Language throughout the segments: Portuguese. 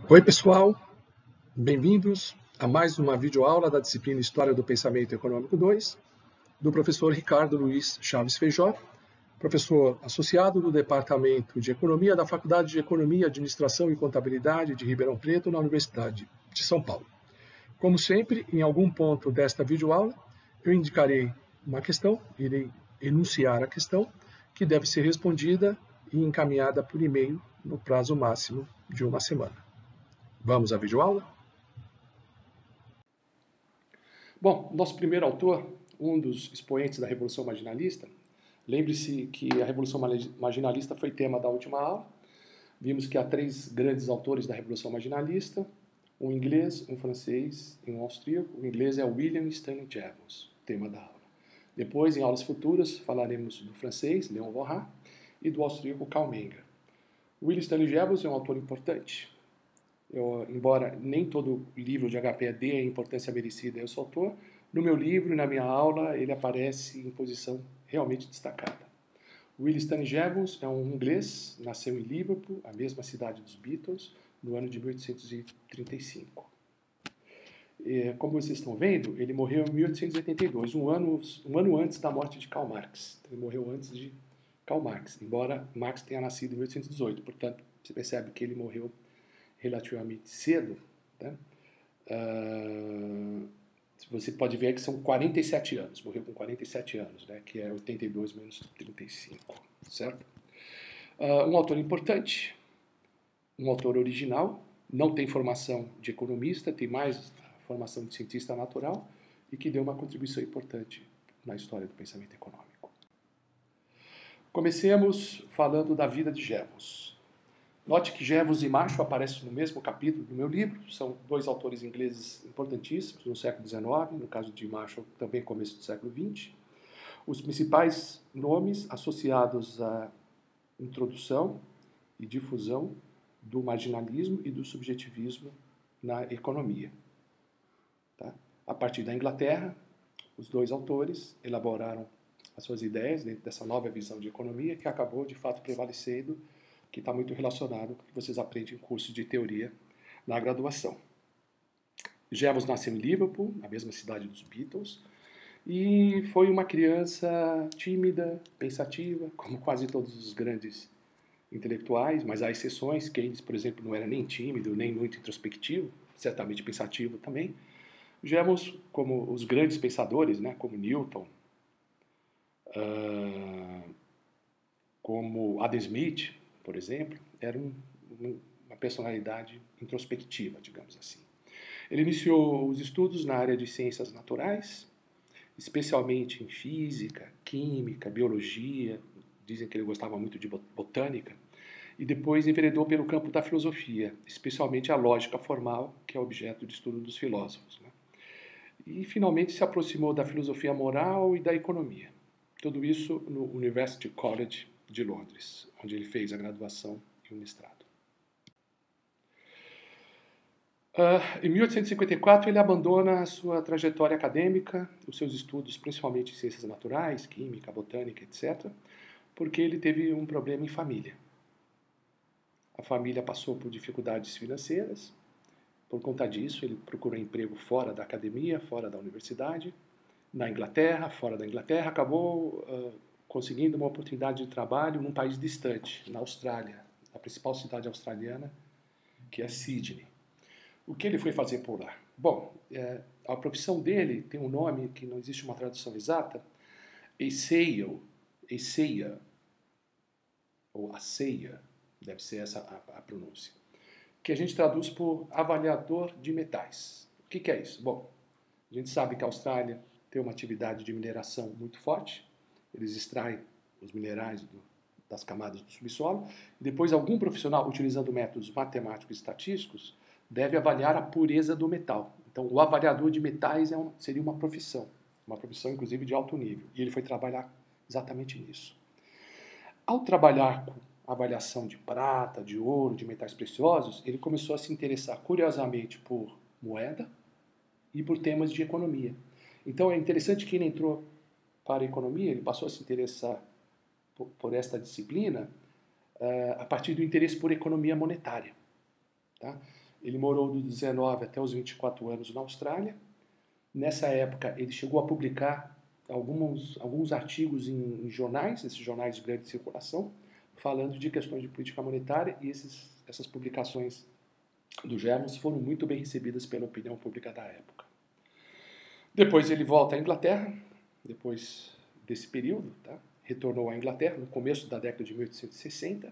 Oi, pessoal, bem-vindos a mais uma videoaula da disciplina História do Pensamento Econômico 2, do professor Ricardo Luiz Chaves Feijó, professor associado do Departamento de Economia da Faculdade de Economia, Administração e Contabilidade de Ribeirão Preto, na Universidade de São Paulo. Como sempre, em algum ponto desta videoaula, eu indicarei uma questão, irei enunciar a questão, que deve ser respondida e encaminhada por e-mail no prazo máximo de uma semana. Vamos à videoaula? Bom, nosso primeiro autor, um dos expoentes da Revolução Marginalista, lembre-se que a Revolução Marginalista foi tema da última aula. Vimos que há três grandes autores da Revolução Marginalista, um inglês, um francês e um austríaco. O inglês é William Stanley Jevons, tema da aula. Depois, em aulas futuras, falaremos do francês, Léon Walras, e do austríaco Karl Menger. William Stanley Jevons é um autor importante. Embora nem todo livro de HP dê a importância merecida a esse autor, no meu livro e na minha aula ele aparece em posição realmente destacada. William Stanley Jevons é um inglês, nasceu em Liverpool, a mesma cidade dos Beatles, no ano de 1835. Como vocês estão vendo, ele morreu em 1882, um ano antes da morte de Karl Marx. Ele morreu antes de Karl Marx, embora Marx tenha nascido em 1818, portanto, você percebe que ele morreu relativamente cedo, né? Você pode ver que são 47 anos, morreu com 47 anos, né? Que é 82 menos 35, certo? Um autor importante, um autor original, não tem formação de economista, tem mais formação de cientista natural e que deu uma contribuição importante na história do pensamento econômico. Comecemos falando da vida de Jevons. Note que Jevons e Marshall aparecem no mesmo capítulo do meu livro, são dois autores ingleses importantíssimos no século XIX, no caso de Marshall também começo do século XX. Os principais nomes associados à introdução e difusão do marginalismo e do subjetivismo na economia. Tá? A partir da Inglaterra, os dois autores elaboraram as suas ideias dentro dessa nova visão de economia que acabou de fato prevalecendo, que está muito relacionado com o que vocês aprendem em curso de teoria na graduação. Jevons nasceu em Liverpool, na mesma cidade dos Beatles, e foi uma criança tímida, pensativa, como quase todos os grandes intelectuais, mas há exceções. Keynes, por exemplo, não era nem tímido, nem muito introspectivo, certamente pensativo também. Jevons, como os grandes pensadores, né, como Newton, como Adam Smith, por exemplo, era uma personalidade introspectiva, digamos assim. Ele iniciou os estudos na área de ciências naturais, especialmente em física, química, biologia, dizem que ele gostava muito de botânica, e depois enveredou pelo campo da filosofia, especialmente a lógica formal, que é objeto de estudo dos filósofos, né? E finalmente se aproximou da filosofia moral e da economia. Tudo isso no University College de Londres, onde ele fez a graduação e o mestrado. Em 1854, ele abandona a sua trajetória acadêmica, os seus estudos principalmente em ciências naturais, química, botânica, etc., porque ele teve um problema em família. A família passou por dificuldades financeiras. Por conta disso, ele procurou emprego fora da academia, fora da universidade, na Inglaterra, fora da Inglaterra, acabou conseguindo uma oportunidade de trabalho num país distante, na Austrália, a principal cidade australiana, que é Sydney. O que ele foi fazer por lá? Bom, a profissão dele tem um nome que não existe uma tradução exata, assayer, ou assayer, deve ser essa a pronúncia, que a gente traduz por avaliador de metais. O que é isso? Bom, a gente sabe que a Austrália tem uma atividade de mineração muito forte, eles extraem os minerais das camadas do subsolo, e depois algum profissional, utilizando métodos matemáticos e estatísticos, deve avaliar a pureza do metal. Então, o avaliador de metais seria uma profissão inclusive de alto nível, e ele foi trabalhar exatamente nisso. Ao trabalhar com avaliação de prata, de ouro, de metais preciosos, ele começou a se interessar curiosamente por moeda e por temas de economia. Então é interessante que ele entrou para a economia, ele passou a se interessar por esta disciplina a partir do interesse por economia monetária. Tá? Ele morou dos 19 até os 24 anos na Austrália. Nessa época, ele chegou a publicar alguns artigos em jornais, esses jornais de grande circulação, falando de questões de política monetária, e essas publicações do Jevons foram muito bem recebidas pela opinião pública da época. Depois ele volta à Inglaterra, depois desse período, tá? Retornou à Inglaterra no começo da década de 1860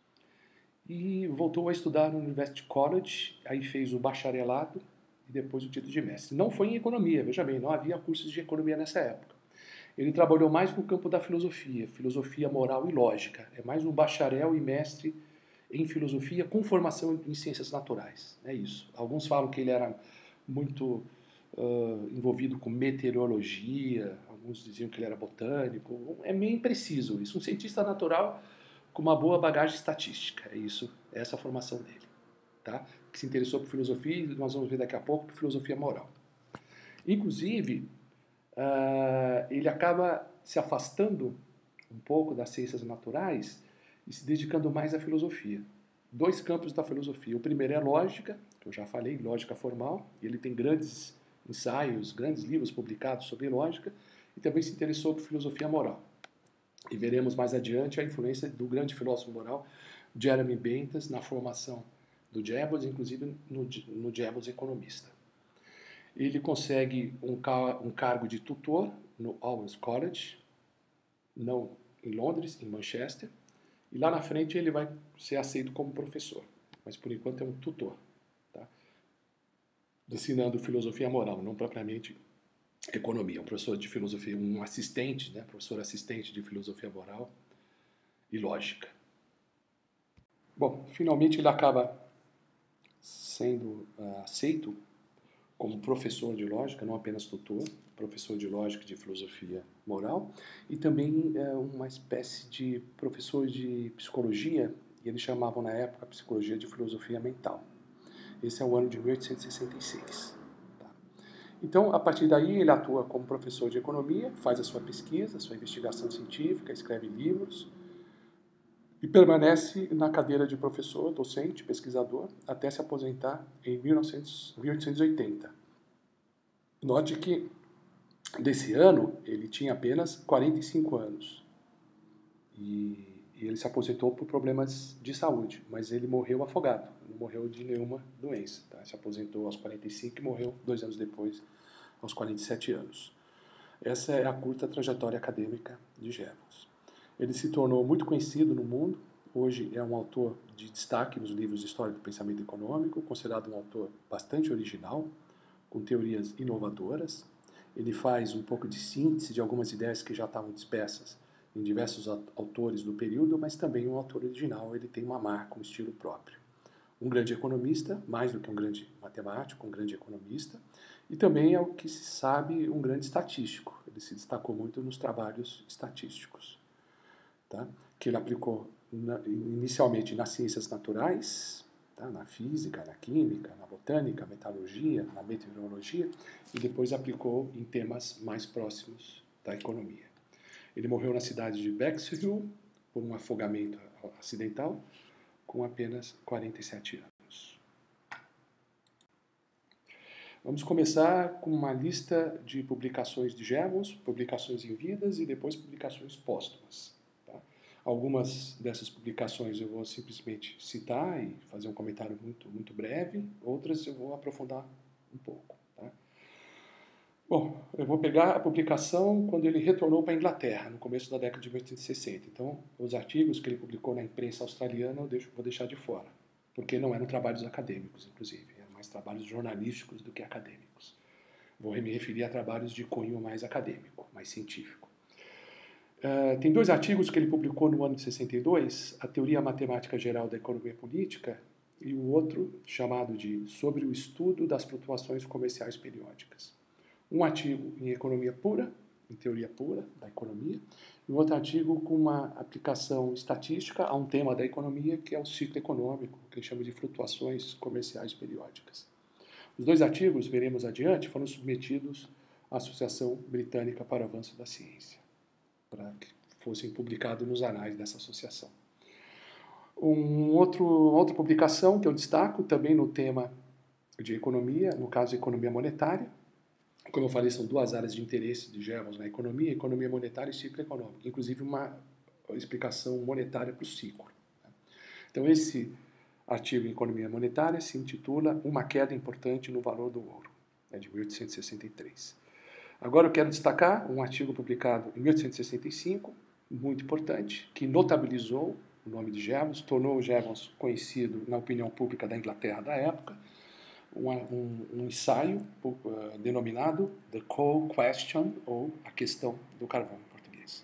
e voltou a estudar no University College, aí fez o bacharelado e depois o título de mestre. Não foi em economia, veja bem, não havia cursos de economia nessa época. Ele trabalhou mais no campo da filosofia moral e lógica. É mais um bacharel e mestre em filosofia com formação em ciências naturais. É isso. Alguns falam que ele era muito envolvido com meteorologia, alguns diziam que ele era botânico. É meio impreciso isso. Um cientista natural com uma boa bagagem estatística. É isso, é essa a formação dele. Tá? Que se interessou por filosofia e nós vamos ver daqui a pouco por filosofia moral. Inclusive, ele acaba se afastando um pouco das ciências naturais e se dedicando mais à filosofia. Dois campos da filosofia. O primeiro é a lógica, que eu já falei, lógica formal, e ele tem grandes ensaios, grandes livros publicados sobre lógica, e também se interessou por filosofia moral. E veremos mais adiante a influência do grande filósofo moral Jeremy Bentham na formação do Jevons, inclusive no Jevons economista. Ele consegue um cargo de tutor no Owens College, não em Londres, em Manchester, e lá na frente ele vai ser aceito como professor, mas por enquanto é um tutor, tá? Ensinando filosofia moral, não propriamente economia, um professor de filosofia, um assistente, né? Professor assistente de filosofia moral e lógica. Bom, finalmente ele acaba sendo aceito como professor de lógica, não apenas tutor, professor de lógica e de filosofia moral, e também uma espécie de professor de psicologia, e eles chamavam na época a psicologia de filosofia mental. Esse é o ano de 1866. Tá? Então, a partir daí, ele atua como professor de economia, faz a sua pesquisa, a sua investigação científica, escreve livros, e permanece na cadeira de professor, docente, pesquisador, até se aposentar em 1880. Note que, desse ano, ele tinha apenas 45 anos. E ele se aposentou por problemas de saúde, mas ele morreu afogado, não morreu de nenhuma doença. Tá? Se aposentou aos 45 e morreu 2 anos depois, aos 47 anos. Essa é a curta trajetória acadêmica de Jevons. Ele se tornou muito conhecido no mundo. Hoje é um autor de destaque nos livros de história do pensamento econômico, considerado um autor bastante original, com teorias inovadoras. Ele faz um pouco de síntese de algumas ideias que já estavam dispersas em diversos autores do período, mas também um autor original. Ele tem uma marca, um estilo próprio. Um grande economista, mais do que um grande matemático, um grande economista, e também é o que se sabe um grande estatístico. Ele se destacou muito nos trabalhos estatísticos, tá? Que ele aplicou inicialmente nas ciências naturais, tá? Na física, na química, na botânica, metalurgia, na meteorologia, e depois aplicou em temas mais próximos da economia. Ele morreu na cidade de Bexhill por um afogamento acidental, com apenas 47 anos. Vamos começar com uma lista de publicações de Jevons, publicações em vidas e depois publicações póstumas. Tá? Algumas dessas publicações eu vou simplesmente citar e fazer um comentário muito breve, outras eu vou aprofundar um pouco. Tá? Bom, eu vou pegar a publicação quando ele retornou para a Inglaterra, no começo da década de 1860. Então, os artigos que ele publicou na imprensa australiana eu vou deixar de fora, porque não eram trabalhos acadêmicos, inclusive. Eram mais trabalhos jornalísticos do que acadêmicos. Vou me referir a trabalhos de cunho mais acadêmico, mais científico. Tem 2 artigos que ele publicou no ano de 62, a Teoria Matemática Geral da Economia Política, e o outro chamado de Sobre o Estudo das Flutuações Comerciais Periódicas. Um artigo em economia pura, em teoria pura da economia, e um outro artigo com uma aplicação estatística a um tema da economia, que é o ciclo econômico, que ele chama de flutuações comerciais periódicas. Os 2 artigos, veremos adiante, foram submetidos à Associação Britânica para o Avanço da Ciência, para que fossem publicados nos anais dessa associação. Outra publicação que eu destaco, também no tema de economia, no caso economia monetária. Como eu falei, são duas áreas de interesse de Jevons na economia monetária e ciclo econômico, inclusive uma explicação monetária para o ciclo. Então, esse artigo em economia monetária se intitula Uma queda importante no valor do ouro, de 1863. Agora eu quero destacar um artigo publicado em 1865, muito importante, que notabilizou o nome de Jevons, tornou o Jevons conhecido na opinião pública da Inglaterra da época, um ensaio denominado The Coal Question, ou a questão do carvão em português.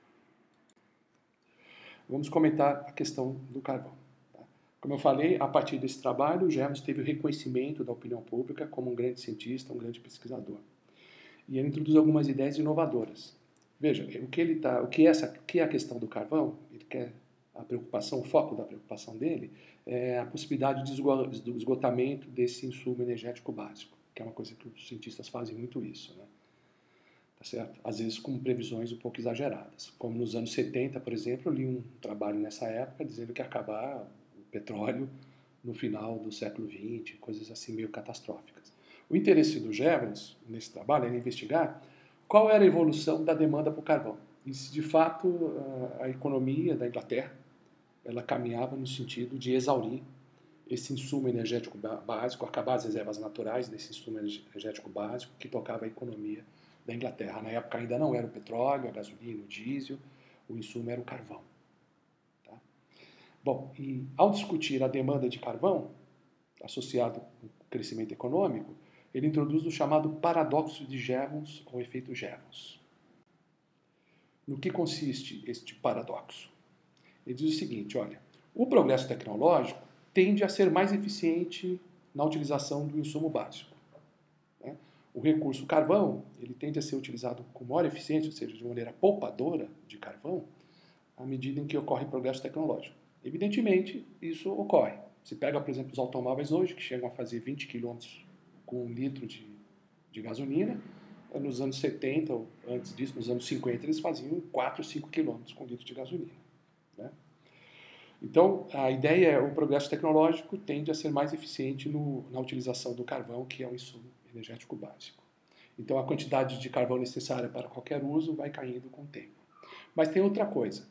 Vamos comentar a questão do carvão. Como eu falei, a partir desse trabalho, Jevons teve o reconhecimento da opinião pública como um grande cientista, um grande pesquisador. E ele introduz algumas ideias inovadoras. Veja, o que é a questão do carvão? Ele quer o foco da preocupação dele é a possibilidade de esgotamento desse insumo energético básico, que é uma coisa que os cientistas fazem muito isso, né? Tá certo? Às vezes com previsões um pouco exageradas. Como nos anos 70, por exemplo, eu li um trabalho nessa época dizendo que ia acabar o petróleo no final do século XX, coisas assim meio catastróficas. O interesse do Jevons nesse trabalho era investigar qual era a evolução da demanda por carvão. E se de fato a economia da Inglaterra ela caminhava no sentido de exaurir esse insumo energético básico, acabar as reservas naturais desse insumo energético básico que tocava a economia da Inglaterra. Na época ainda não era o petróleo, a gasolina, o diesel, o insumo era o carvão. Tá? Bom, e ao discutir a demanda de carvão, associado com o crescimento econômico, ele introduz o chamado paradoxo de Jevons ou efeito Jevons. No que consiste este paradoxo? Ele diz o seguinte, olha, o progresso tecnológico tende a ser mais eficiente na utilização do insumo básico. Né? O recurso carvão, ele tende a ser utilizado com maior eficiência, ou seja, de maneira poupadora de carvão, à medida em que ocorre progresso tecnológico. Evidentemente, isso ocorre. Você pega, por exemplo, os automóveis hoje, que chegam a fazer 20 km com 1 litro de gasolina, nos anos 70, ou antes disso, nos anos 50, eles faziam 4, 5 km com 1 litro de gasolina. Né? Então, a ideia é o progresso tecnológico tende a ser mais eficiente na utilização do carvão, que é um insumo energético básico. Então, a quantidade de carvão necessária para qualquer uso vai caindo com o tempo. Mas tem outra coisa.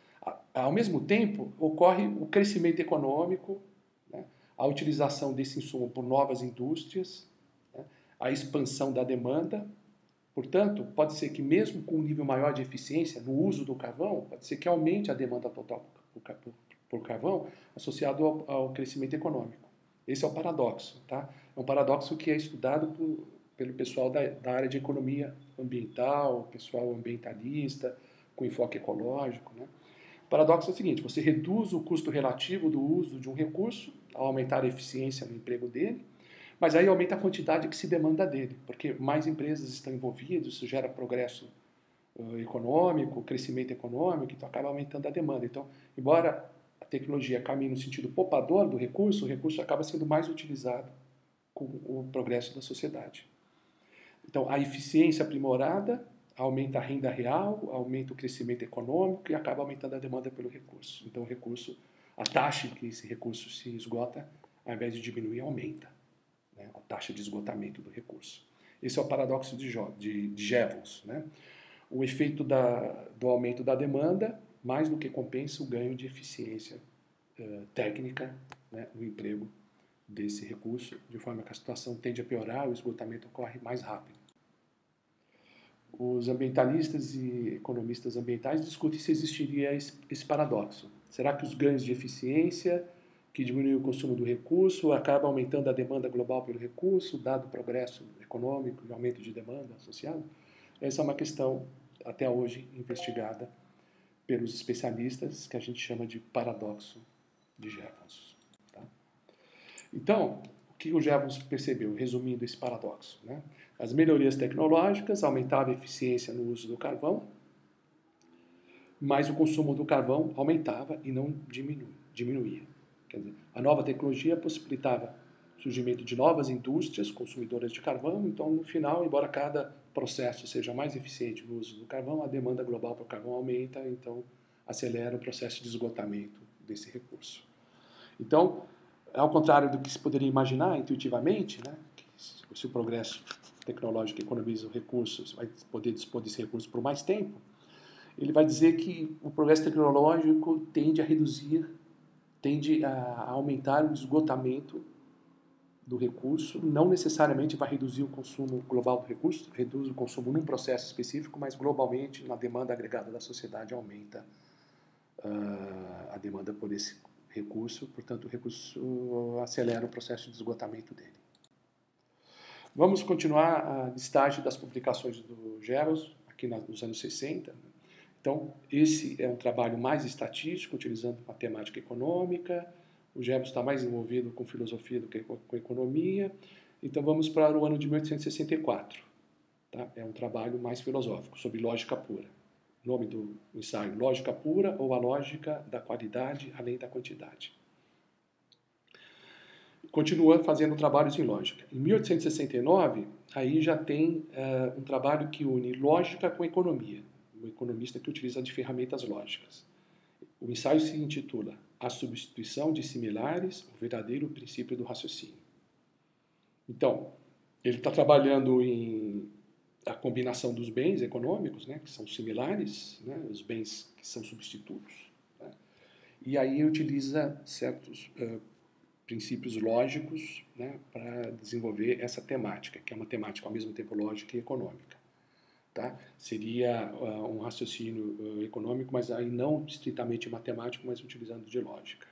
Ao mesmo tempo, ocorre o crescimento econômico, né? A utilização desse insumo por novas indústrias, né? A expansão da demanda. Portanto, pode ser que mesmo com um nível maior de eficiência no uso do carvão, pode ser que aumente a demanda total por carvão associado ao crescimento econômico. Esse é o paradoxo. Tá? É um paradoxo que é estudado pelo pessoal da área de economia ambiental, pessoal ambientalista, com enfoque ecológico. Né? O paradoxo é o seguinte, você reduz o custo relativo do uso de um recurso ao aumentar a eficiência no emprego dele, mas aí aumenta a quantidade que se demanda dele, porque mais empresas estão envolvidas, isso gera progresso econômico, crescimento econômico, então acaba aumentando a demanda. Então, embora a tecnologia caminhe no sentido poupador do recurso, o recurso acaba sendo mais utilizado com o progresso da sociedade. Então, a eficiência aprimorada aumenta a renda real, aumenta o crescimento econômico e acaba aumentando a demanda pelo recurso. Então, o recurso, a taxa que esse recurso se esgota, ao invés de diminuir, aumenta. A taxa de esgotamento do recurso. Esse é o paradoxo de Jevons. Né? O efeito do aumento da demanda mais do que compensa o ganho de eficiência técnica, né, no emprego desse recurso, de forma que a situação tende a piorar, o esgotamento ocorre mais rápido. Os ambientalistas e economistas ambientais discutem se existiria esse paradoxo. Será que os ganhos de eficiência que diminui o consumo do recurso, acaba aumentando a demanda global pelo recurso, dado o progresso econômico e aumento de demanda associado? Essa é uma questão, até hoje, investigada pelos especialistas, que a gente chama de paradoxo de Jevons. Tá? Então, o que o Jevons percebeu, resumindo esse paradoxo? Né? As melhorias tecnológicas aumentavam a eficiência no uso do carvão, mas o consumo do carvão aumentava e não diminuía. Quer dizer, a nova tecnologia possibilitava o surgimento de novas indústrias consumidoras de carvão, então, no final, embora cada processo seja mais eficiente no uso do carvão, a demanda global por carvão aumenta, então acelera o processo de esgotamento desse recurso. Então, ao contrário do que se poderia imaginar intuitivamente, né, que se o progresso tecnológico economiza os recursos, vai poder dispor desse recurso por mais tempo, ele vai dizer que o progresso tecnológico tende a aumentar o esgotamento do recurso, não necessariamente vai reduzir o consumo global do recurso, reduz o consumo num processo específico, mas globalmente, na demanda agregada da sociedade, aumenta a demanda por esse recurso, portanto, o recurso acelera o processo de esgotamento dele. Vamos continuar a listagem das publicações do Jevons, aqui nos anos 60. Então, esse é um trabalho mais estatístico, utilizando matemática econômica. O Jevons está mais envolvido com filosofia do que com economia. Então, vamos para o ano de 1864. Tá? É um trabalho mais filosófico, sobre lógica pura. O nome do ensaio, Lógica Pura ou a Lógica da Qualidade além da Quantidade. Continua fazendo trabalhos em lógica. Em 1869, aí já tem um trabalho que une lógica com economia. Um economista que utiliza de ferramentas lógicas. O ensaio se intitula A Substituição de Similares, o Verdadeiro Princípio do Raciocínio. Então, ele está trabalhando em a combinação dos bens econômicos, né, que são similares, né, os bens que são substitutos. Né, e aí utiliza certos princípios lógicos, né, para desenvolver essa temática, que é uma temática ao mesmo tempo lógica e econômica. Tá? Seria um raciocínio econômico, mas aí não estritamente matemático, mas utilizando de lógica.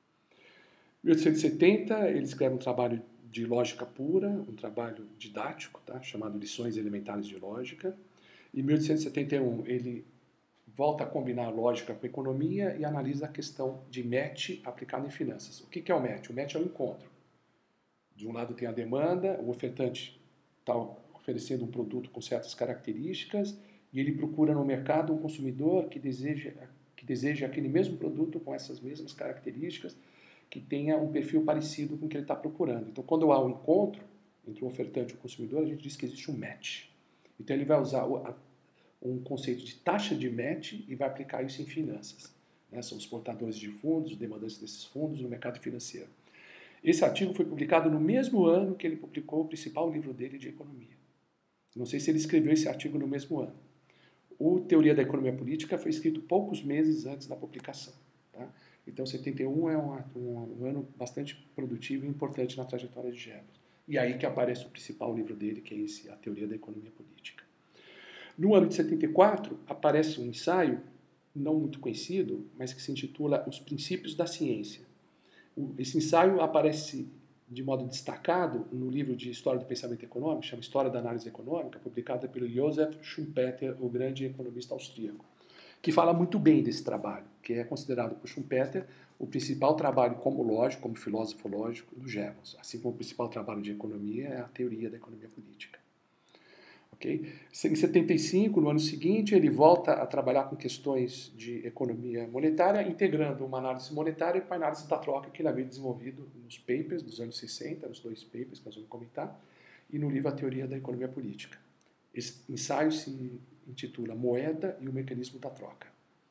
Em 1870, ele escreve um trabalho de lógica pura, um trabalho didático, tá? Chamado Lições Elementares de Lógica. Em 1871, ele volta a combinar lógica com economia e analisa a questão de match aplicada em finanças. O que é o match? O match é o encontro. De um lado tem a demanda, o ofertante está oferecendo um produto com certas características e ele procura no mercado um consumidor que deseja aquele mesmo produto com essas mesmas características, que tenha um perfil parecido com o que ele está procurando. Então, quando há um encontro entre o ofertante e o consumidor, a gente diz que existe um match. Então, ele vai usar um conceito de taxa de match e vai aplicar isso em finanças. Né? São os portadores de fundos, os demandantes desses fundos no mercado financeiro. Esse artigo foi publicado no mesmo ano que ele publicou o principal livro dele de economia. Não sei se ele escreveu esse artigo no mesmo ano. O Teoria da Economia Política foi escrito poucos meses antes da publicação. Tá? Então, 71 é um ano bastante produtivo e importante na trajetória de Jevons. E aí que aparece o principal livro dele, que é esse, A Teoria da Economia Política. No ano de 74, aparece um ensaio, não muito conhecido, mas que se intitula Os Princípios da Ciência. Esse ensaio aparece de modo destacado no livro de História do Pensamento Econômico, chama História da Análise Econômica, publicada pelo Joseph Schumpeter, o grande economista austríaco, que fala muito bem desse trabalho, que é considerado por Schumpeter o principal trabalho como lógico, como filósofo lógico do Jevons, assim como o principal trabalho de economia é a teoria da economia política. Okay? Em 75, no ano seguinte, ele volta a trabalhar com questões de economia monetária, integrando uma análise monetária com a análise da troca que ele havia desenvolvido nos papers dos anos 60, nos dois papers que nós vamos comentar, e no livro A Teoria da Economia Política. Esse ensaio se intitula Moeda e o Mecanismo da Troca.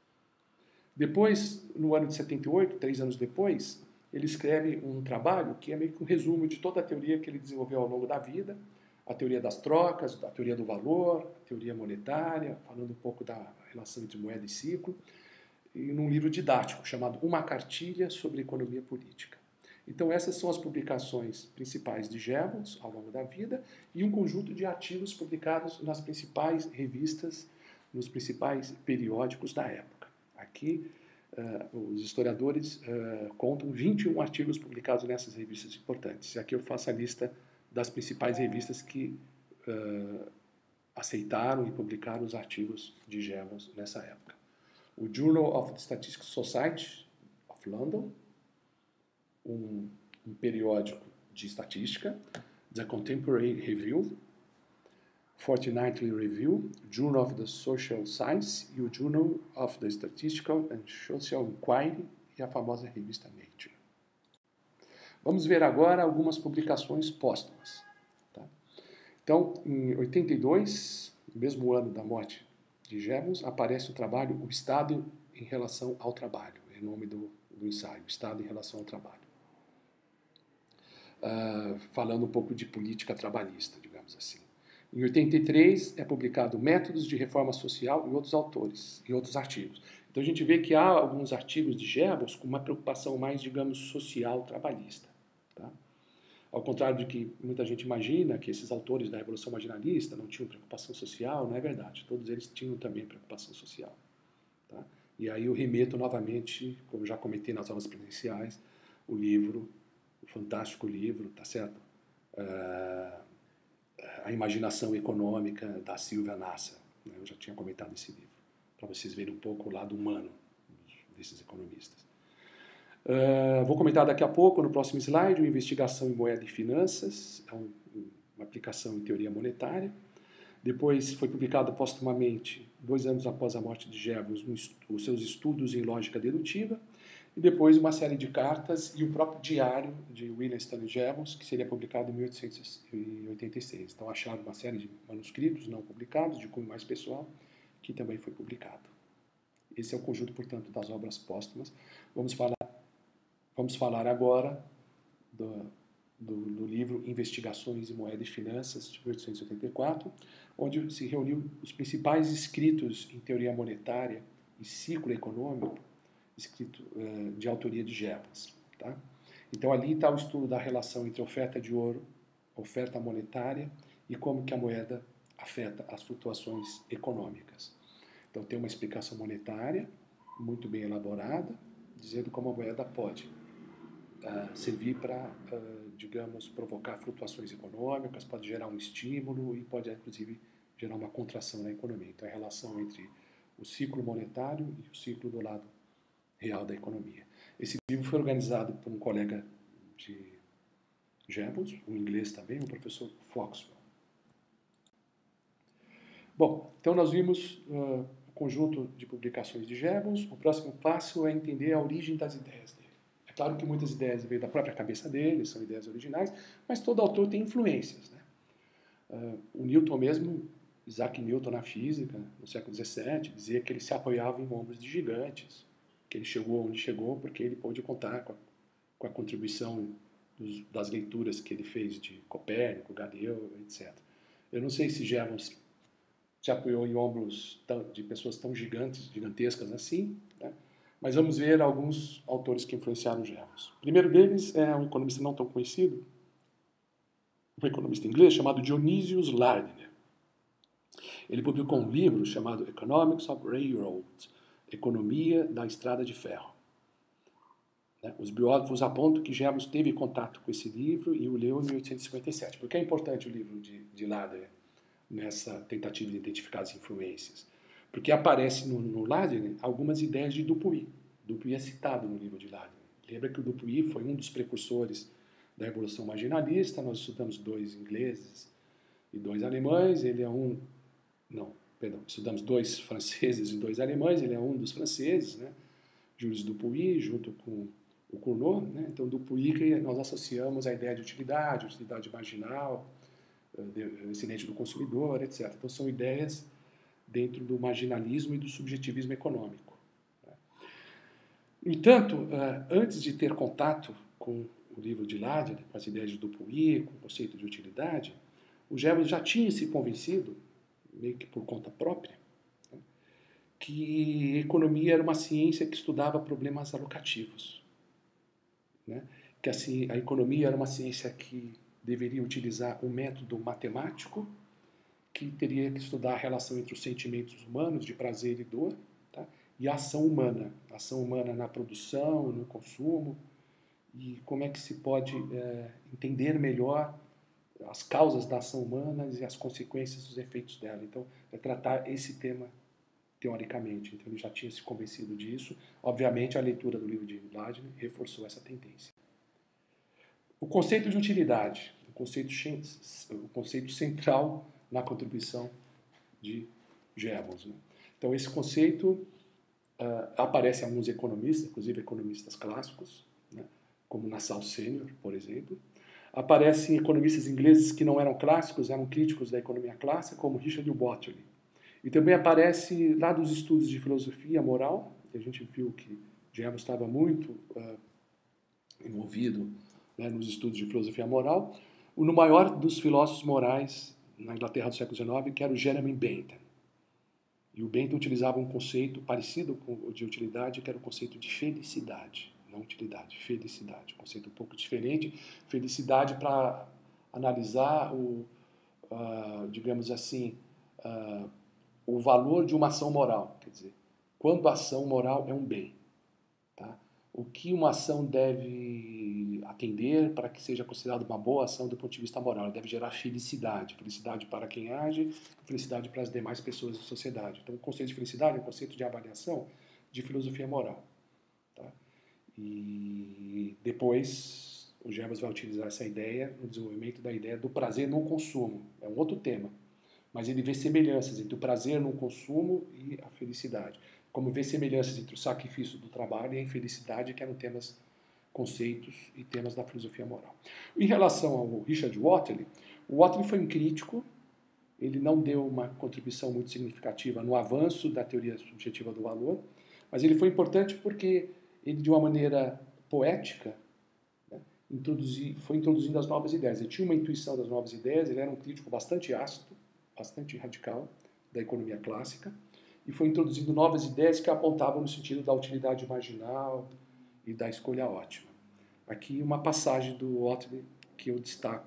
Depois, no ano de 78, 3 anos depois, ele escreve um trabalho que é meio que um resumo de toda a teoria que ele desenvolveu ao longo da vida, a teoria das trocas, a teoria do valor, a teoria monetária, falando um pouco da relação entre moeda e ciclo, e num livro didático chamado Uma Cartilha sobre Economia Política. Então essas são as publicações principais de Jevons ao longo da vida e um conjunto de artigos publicados nas principais revistas, nos principais periódicos da época. Aqui os historiadores contam 21 artigos publicados nessas revistas importantes. Aqui eu faço a lista das principais revistas que aceitaram e publicaram os artigos de Jevons nessa época. O Journal of the Statistical Society of London, um periódico de estatística, The Contemporary Review, Fortnightly Review, Journal of the Social Science e o Journal of the Statistical and Social Inquiry e a famosa revista Nature. Vamos ver agora algumas publicações póstumas. Tá? Então, em 82, no mesmo ano da morte de Jevons, aparece o trabalho O Estado em Relação ao Trabalho, é o nome do do ensaio, Estado em relação ao trabalho. Falando um pouco de política trabalhista, digamos assim. Em 83 é publicado Métodos de Reforma Social e outros autores, e outros artigos. Então a gente vê que há alguns artigos de Jevons com uma preocupação mais, digamos, social trabalhista. Tá? Ao contrário do que muita gente imagina, que esses autores da Revolução Marginalista não tinham preocupação social, não é verdade. Todos eles tinham também preocupação social. Tá? E aí eu remeto novamente, como já comentei nas aulas presenciais, o livro, o fantástico livro, tá certo? A Imaginação Econômica, da Silvia Nasser. Eu já tinha comentado esse livro, para vocês verem um pouco o lado humano desses economistas. Vou comentar daqui a pouco, no próximo slide, o Investigação em Moeda e Finanças, é uma aplicação em teoria monetária. Depois foi publicado póstumamente, 2 anos após a morte de Jevons, os seus estudos em lógica dedutiva, e depois uma série de cartas e o próprio diário de William Stanley Jevons, que seria publicado em 1886. Então acharam uma série de manuscritos não publicados, de cunho mais pessoal, que também foi publicado. Esse é o conjunto, portanto, das obras póstumas. Vamos falar agora do livro Investigações em Moeda e Finanças, de 1884, onde se reuniu os principais escritos em teoria monetária e ciclo econômico, escrito de autoria de Jevons. Tá? Então ali está o estudo da relação entre oferta de ouro, oferta monetária e como que a moeda afeta as flutuações econômicas. Então tem uma explicação monetária muito bem elaborada, dizendo como a moeda pode servir para, digamos, provocar flutuações econômicas, pode gerar um estímulo e pode, inclusive, gerar uma contração na economia. Então, a relação entre o ciclo monetário e o ciclo do lado real da economia. Esse livro foi organizado por um colega de Jevons, um inglês também, o professor Foxwell. Bom, então nós vimos o conjunto de publicações de Jevons. O próximo passo é entender a origem das ideias dele. É claro que muitas ideias vêm da própria cabeça dele, são ideias originais, mas todo autor tem influências. Né? O Newton mesmo, Isaac Newton na física, no século XVII, dizia que ele se apoiava em ombros de gigantes, que ele chegou onde chegou porque ele pôde contar com a contribuição das leituras que ele fez de Copérnico, Galileu, etc. Eu não sei se Jevons se apoiou em ombros de pessoas tão gigantescas assim, né? Mas vamos ver alguns autores que influenciaram Jevons. O primeiro deles é um economista não tão conhecido, um economista inglês chamado Dionysius Lardner. Ele publicou um livro chamado Economics of Railroad, Economia da Estrada de Ferro. Os biógrafos apontam que Jevons teve contato com esse livro e o leu em 1857. Por que é importante o livro de Lardner nessa tentativa de identificar as influências? Porque aparece no Lardner algumas ideias de Dupuy. Dupuy é citado no livro de Lardner. Lembra que o Dupuy foi um dos precursores da Revolução Marginalista. Nós estudamos 2 ingleses e 2 alemães. Estudamos 2 franceses e 2 alemães. Ele é um dos franceses, né? Jules Dupuy, junto com o Cournot. Né? Então, Dupuy que nós associamos à ideia de utilidade marginal, excedente do consumidor, etc. Então, são ideias dentro do marginalismo e do subjetivismo econômico. No entanto, antes de ter contato com o livro de Lardner, com as ideias de Dupuy, com o conceito de utilidade, o Jevons já tinha se convencido, meio que por conta própria, né, que economia era uma ciência que estudava problemas alocativos. Né, que assim, a economia era uma ciência que deveria utilizar um método matemático, que teria que estudar a relação entre os sentimentos humanos de prazer e dor, tá? E a ação humana na produção, no consumo, e como é que se pode entender melhor as causas da ação humana e as consequências dos efeitos dela. Então, é tratar esse tema teoricamente. Então, ele já tinha se convencido disso. Obviamente, a leitura do livro de Lardner reforçou essa tendência. O conceito de utilidade, o conceito central na contribuição de Jevons. Né? Então, esse conceito aparece em alguns economistas, inclusive economistas clássicos, né? Como Nassau Senior, por exemplo. Aparecem economistas ingleses que não eram clássicos, eram críticos da economia clássica, como Richard Bottomley. E também aparece lá dos estudos de filosofia moral, que a gente viu que Jevons estava muito envolvido, né, nos estudos de filosofia moral, no maior dos filósofos morais na Inglaterra do século XIX, que era o Jeremy Bentham. E o Bentham utilizava um conceito parecido com o de utilidade, que era o conceito de felicidade. Não utilidade, felicidade. Um conceito um pouco diferente. Felicidade para analisar digamos assim, o valor de uma ação moral. Quer dizer, quando a ação moral é um bem. Tá? O que uma ação deve atender para que seja considerada uma boa ação do ponto de vista moral? Ela deve gerar felicidade. Felicidade para quem age, felicidade para as demais pessoas da sociedade. Então, o conceito de felicidade é um conceito de avaliação de filosofia moral. Tá? E depois o Jevons vai utilizar essa ideia no desenvolvimento da ideia do prazer no consumo. É um outro tema. Mas ele vê semelhanças entre o prazer no consumo e a felicidade. Como vê semelhanças entre o sacrifício do trabalho e a infelicidade, que eram temas, conceitos e temas da filosofia moral. Em relação ao Richard Whately, o Whately foi um crítico, ele não deu uma contribuição muito significativa no avanço da teoria subjetiva do valor, mas ele foi importante porque ele, de uma maneira poética, né, foi introduzindo as novas ideias. Ele tinha uma intuição das novas ideias, ele era um crítico bastante ácido, bastante radical da economia clássica, e foi introduzindo novas ideias que apontavam no sentido da utilidade marginal e da escolha ótima. Aqui uma passagem do Whately que eu destaco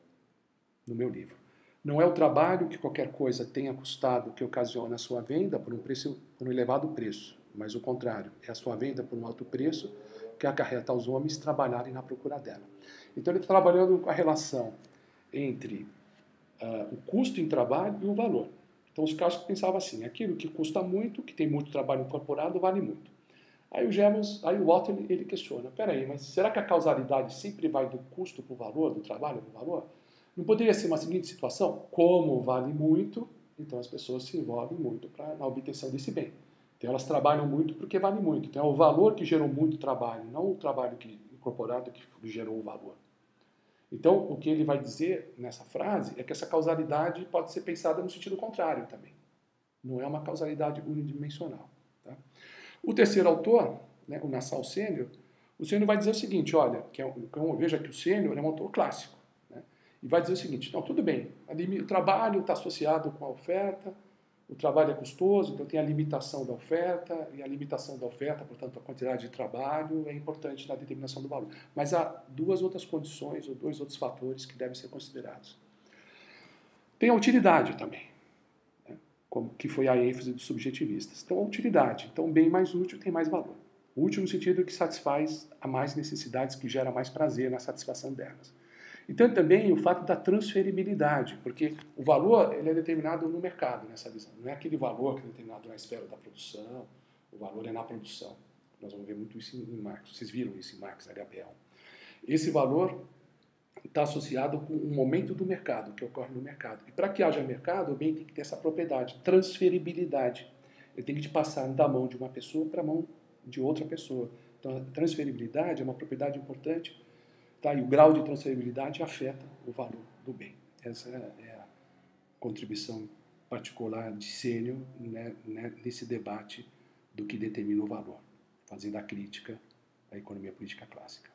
no meu livro. Não é o trabalho que qualquer coisa tenha custado que ocasiona a sua venda por um elevado preço, mas o contrário, é a sua venda por um alto preço que acarreta aos homens trabalharem na procura dela. Então ele está trabalhando com a relação entre o custo em trabalho e o valor. Então os clássicos pensavam assim, aquilo que custa muito, que tem muito trabalho incorporado, vale muito. Aí o Whately, ele questiona, peraí, mas será que a causalidade sempre vai do custo para o valor, do trabalho para o valor? Não poderia ser uma seguinte situação? Como vale muito, então as pessoas se envolvem muito na obtenção desse bem. Então elas trabalham muito porque vale muito. Então é o valor que gerou muito trabalho, não o trabalho incorporado que gerou o valor. Então, o que ele vai dizer nessa frase é que essa causalidade pode ser pensada no sentido contrário também. Não é uma causalidade unidimensional. Tá? O terceiro autor, né, o Nassau Sênior, o Sênior vai dizer o seguinte, olha, veja que o Sênior é um autor clássico, né, e vai dizer o seguinte, então tudo bem, o trabalho está associado com a oferta, o trabalho é custoso, então tem a limitação da oferta, e a limitação da oferta, portanto, a quantidade de trabalho é importante na determinação do valor. Mas há duas outras condições, ou dois outros fatores que devem ser considerados. Tem a utilidade também, né, que foi a ênfase dos subjetivistas. Então, a utilidade. Então, bem mais útil tem mais valor. Útil no sentido que satisfaz a mais necessidades, que gera mais prazer na satisfação delas. Então, também o fato da transferibilidade, porque o valor ele é determinado no mercado, nessa visão. Não é aquele valor que é determinado na esfera da produção, o valor é na produção. Nós vamos ver muito isso em Marx. Vocês viram isso em Marx, H.P.L. Esse valor está associado com o momento do mercado, que ocorre no mercado. E para que haja mercado, o bem tem que ter essa propriedade, transferibilidade. Ele tem que te passar da mão de uma pessoa para a mão de outra pessoa. Então, a transferibilidade é uma propriedade importante. Tá? E o grau de transferibilidade afeta o valor do bem. Essa é a contribuição particular de Sênior, né, nesse debate do que determina o valor, fazendo a crítica à economia política clássica.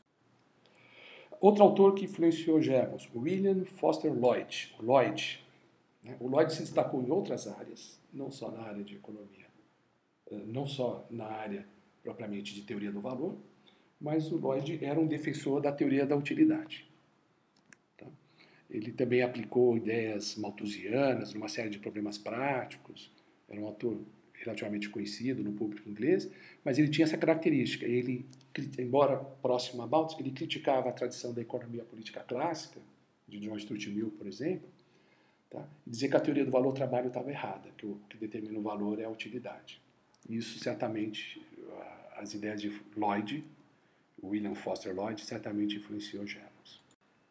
Outro autor que influenciou Jevons, William Foster Lloyd. O Lloyd se destacou em outras áreas, não só na área de economia, não só na área propriamente de teoria do valor, mas o Lloyd era um defensor da teoria da utilidade. Tá? Ele também aplicou ideias malthusianas numa série de problemas práticos, era um autor relativamente conhecido no público inglês, mas ele tinha essa característica. Ele, embora próximo a Malthus, ele criticava a tradição da economia política clássica, de John Stuart Mill, por exemplo, tá? E dizia que a teoria do valor-trabalho estava errada, que o que determina o valor é a utilidade. Isso, certamente, as ideias de Lloyd, William Foster Lloyd, certamente influenciou Jevons.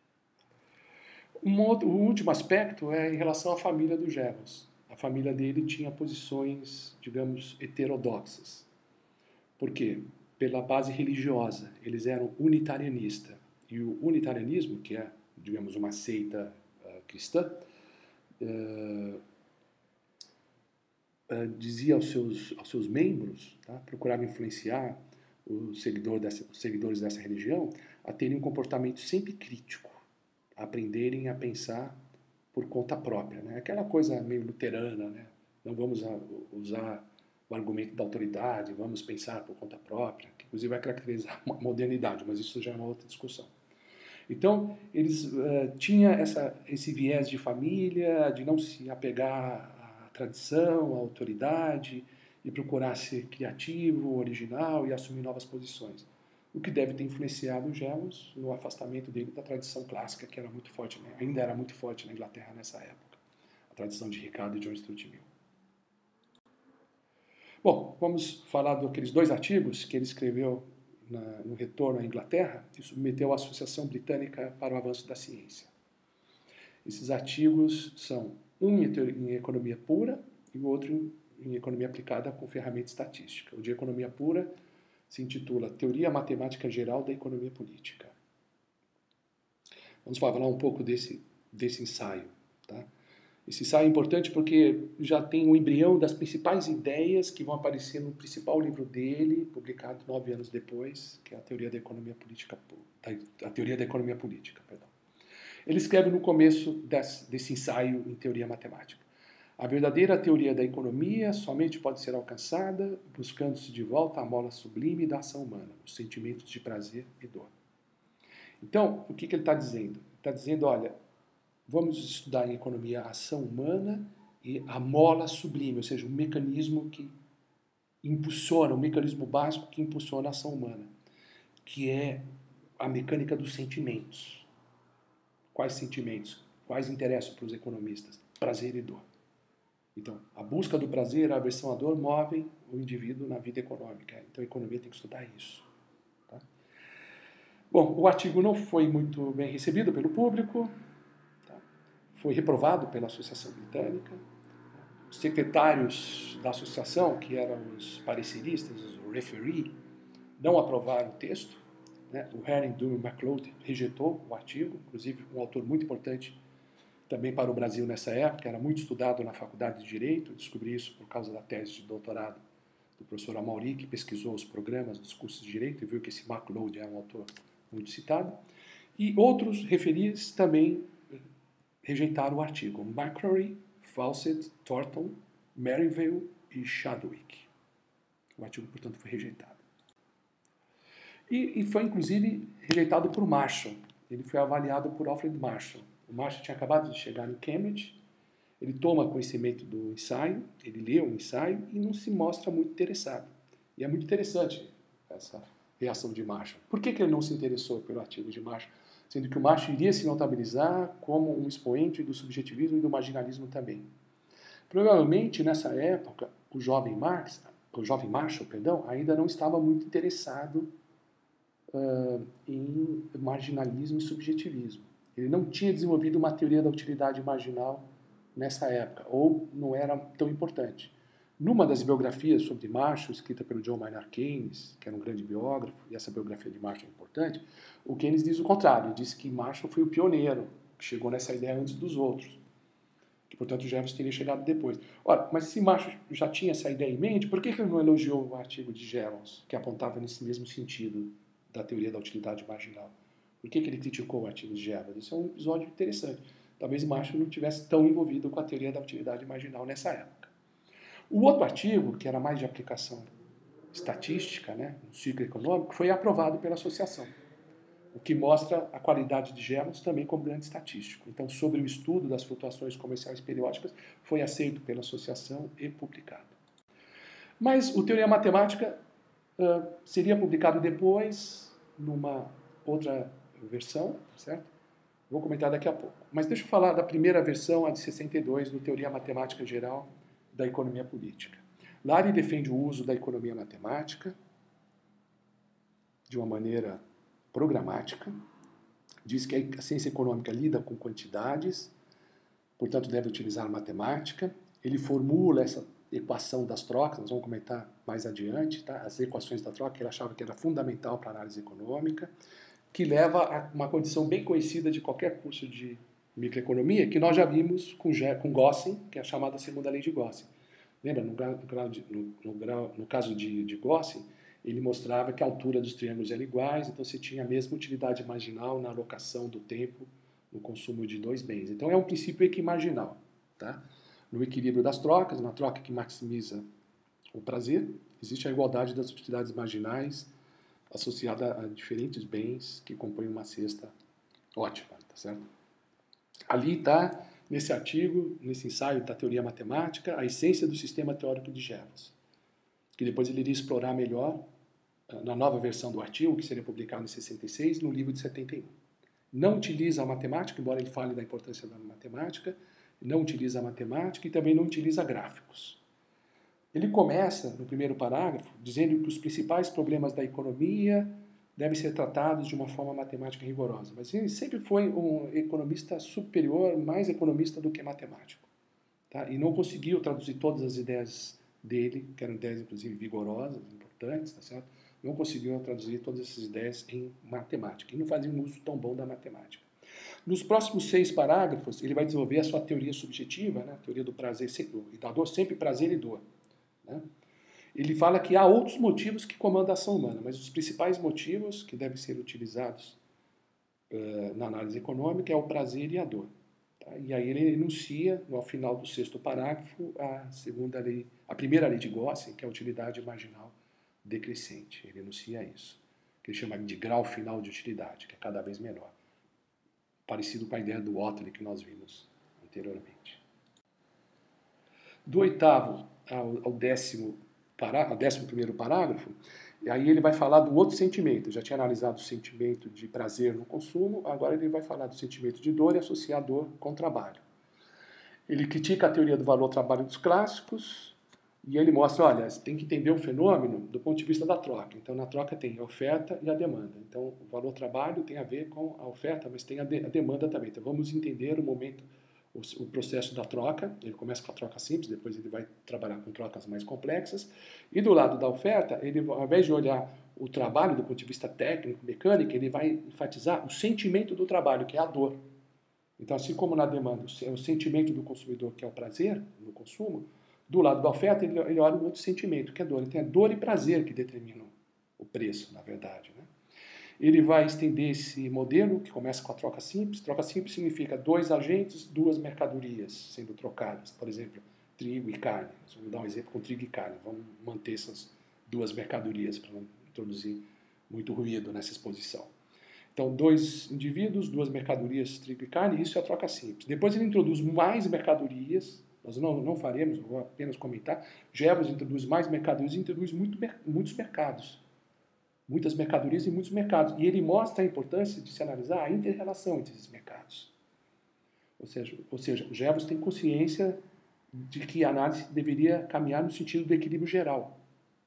O último aspecto é em relação à família do Jevons. A família dele tinha posições, digamos, heterodoxas. Por quê? Pela base religiosa. Eles eram unitarianistas. E o unitarianismo, que é, digamos, uma seita cristã, dizia aos seus membros, tá, procurava influenciar os seguidores dessa religião a terem um comportamento sempre crítico, a aprenderem a pensar por conta própria, né? Aquela coisa meio luterana, né? Não vamos usar o argumento da autoridade, vamos pensar por conta própria, que inclusive vai caracterizar a modernidade, mas isso já é uma outra discussão. Então, eles tinham esse viés de família, de não se apegar à tradição, à autoridade, e procurar ser criativo, original e assumir novas posições. O que deve ter influenciado o Jevons no afastamento dele da tradição clássica, que era muito forte, né? Ainda era muito forte na Inglaterra nessa época, a tradição de Ricardo e John Stuart Mill. Bom, vamos falar daqueles 2 artigos que ele escreveu no retorno à Inglaterra e submeteu à Associação Britânica para o Avanço da Ciência. Esses artigos são um em economia pura e o outro em economia aplicada com ferramenta estatística. O de economia pura se intitula Teoria Matemática Geral da Economia Política. Vamos falar um pouco desse ensaio. Tá? Esse ensaio é importante porque já tem o embrião das principais ideias que vão aparecer no principal livro dele, publicado 9 anos depois, que é a Teoria da Economia Política. Ele escreve no começo desse ensaio em teoria matemática. A verdadeira teoria da economia somente pode ser alcançada buscando-se de volta à mola sublime da ação humana, os sentimentos de prazer e dor. Então, o que ele está dizendo? Ele está dizendo, olha, vamos estudar em economia a ação humana e a mola sublime, ou seja, o mecanismo que impulsiona, o mecanismo básico que impulsiona a ação humana, que é a mecânica dos sentimentos. Quais sentimentos? Quais interessam para os economistas? Prazer e dor. Então, a busca do prazer, a aversão à dor movem o indivíduo na vida econômica. Então, a economia tem que estudar isso. Tá? Bom, o artigo não foi muito bem recebido pelo público, tá? Foi reprovado pela Associação Britânica. Os secretários da associação, que eram os pareceristas, o referee, não aprovaram o texto. Né? O Harry Durham MacLeod rejeitou o artigo, inclusive um autor muito importante também para o Brasil nessa época, era muito estudado na Faculdade de Direito, descobri isso por causa da tese de doutorado do professor Amauri, que pesquisou os programas dos cursos de Direito e viu que esse MacLeod é um autor muito citado. E outros referis também rejeitaram o artigo. Macquarie, Fawcett, Thornton, Merivale e Chadwick. O artigo, portanto, foi rejeitado. E foi, inclusive, rejeitado por Marshall. Ele foi avaliado por Alfred Marshall. O Marshall tinha acabado de chegar em Cambridge, ele toma conhecimento do ensaio, ele lê o ensaio e não se mostra muito interessado. E é muito interessante essa reação de Marshall. Por que ele não se interessou pelo artigo de Marshall? Sendo que o Marshall iria se notabilizar como um expoente do subjetivismo e do marginalismo também. Provavelmente, nessa época, o jovem Marshall, ainda não estava muito interessado em marginalismo e subjetivismo. Ele não tinha desenvolvido uma teoria da utilidade marginal nessa época, ou não era tão importante. Numa das biografias sobre Marshall, escrita pelo John Maynard Keynes, que era um grande biógrafo, e essa biografia de Marshall é importante, o Keynes diz o contrário, diz que Marshall foi o pioneiro, que chegou nessa ideia antes dos outros, que, portanto, Jevons teria chegado depois. Ora, mas se Marshall já tinha essa ideia em mente, por que ele não elogiou o artigo de Jevons, que apontava nesse mesmo sentido da teoria da utilidade marginal? Por que ele criticou o artigo de Jevons? Isso é um episódio interessante. Talvez Marshall não tivesse tão envolvido com a teoria da utilidade marginal nessa época. O outro artigo, que era mais de aplicação estatística, né, no ciclo econômico, foi aprovado pela associação, o que mostra a qualidade de Jevons também como grande estatístico. Então, sobre o estudo das flutuações comerciais periódicas, foi aceito pela associação e publicado. Mas o Teoria Matemática seria publicado depois, numa outra versão, certo? Vou comentar daqui a pouco. Mas deixa eu falar da primeira versão, a de 62, do Teoria Matemática Geral da Economia Política. Lá ele defende o uso da economia matemática de uma maneira programática, diz que a ciência econômica lida com quantidades, portanto deve utilizar matemática. Ele formula essa equação das trocas, nós vamos comentar mais adiante, tá? As equações da troca, que ele achava que era fundamental para a análise econômica, que leva a uma condição bem conhecida de qualquer curso de microeconomia, que nós já vimos com Gossen, que é a chamada segunda lei de Gossen. Lembra, no caso de Gossen, ele mostrava que a altura dos triângulos era iguais, então você tinha a mesma utilidade marginal na alocação do tempo no consumo de dois bens. Então é um princípio equimarginal. Tá? No equilíbrio das trocas, na troca que maximiza o prazer, existe a igualdade das utilidades marginais associada a diferentes bens que compõem uma cesta ótima. Tá certo? Ali está, nesse artigo, nesse ensaio da teoria matemática, a essência do sistema teórico de Jevons, que depois ele iria explorar melhor na nova versão do artigo, que seria publicado em 66, no livro de 71. Não utiliza a matemática, embora ele fale da importância da matemática, não utiliza a matemática e também não utiliza gráficos. Ele começa, no primeiro parágrafo, dizendo que os principais problemas da economia devem ser tratados de uma forma matemática rigorosa. Mas ele sempre foi um economista superior, mais economista do que matemático. Tá? E não conseguiu traduzir todas as ideias dele, que eram ideias, inclusive, vigorosas, importantes, tá certo? Não conseguiu traduzir todas essas ideias em matemática. E não fazia um uso tão bom da matemática. Nos próximos 6 parágrafos, ele vai desenvolver a sua teoria subjetiva, né? A teoria do prazer e da dor, sempre prazer e dor. Né? Ele fala que há outros motivos que comandam a ação humana, mas os principais motivos que devem ser utilizados na análise econômica é o prazer e a dor. Tá? E aí ele enuncia, no final do 6º parágrafo, a primeira lei de Gossen, que é a utilidade marginal decrescente. Ele enuncia isso, que ele chama de grau final de utilidade, que é cada vez menor. Parecido com a ideia do Whatley que nós vimos anteriormente. Do 8º ao 11º parágrafo, e aí ele vai falar do outro sentimento. Já tinha analisado o sentimento de prazer no consumo, agora ele vai falar do sentimento de dor e associar a dor com o trabalho. Ele critica a teoria do valor-trabalho dos clássicos, e ele mostra, olha, você tem que entender o fenômeno do ponto de vista da troca. Então, na troca tem a oferta e a demanda. Então, o valor-trabalho tem a ver com a oferta, mas tem a demanda também. Então, vamos entender o processo da troca. Ele começa com a troca simples, depois ele vai trabalhar com trocas mais complexas. E do lado da oferta, ele, ao invés de olhar o trabalho do ponto de vista técnico, mecânico, ele vai enfatizar o sentimento do trabalho, que é a dor. Então, assim como na demanda, o sentimento do consumidor, que é o prazer no consumo, do lado da oferta, ele olha um outro sentimento, que é dor. Então, é dor e prazer que determinam o preço, na verdade. Né? Ele vai estender esse modelo, que começa com a troca simples. Troca simples significa 2 agentes, 2 mercadorias sendo trocadas. Por exemplo, trigo e carne. Vamos dar um exemplo com trigo e carne. Vamos manter essas 2 mercadorias para não introduzir muito ruído nessa exposição. Então, 2 indivíduos, 2 mercadorias, trigo e carne, isso é a troca simples. Depois ele introduz mais mercadorias. Nós não faremos, vou apenas comentar. Jevons introduz mais mercadorias e introduz muitos mercados. Muitas mercadorias e muitos mercados. E ele mostra a importância de se analisar a inter-relação entre esses mercados. Ou seja, o Jevons tem consciência de que a análise deveria caminhar no sentido do equilíbrio geral.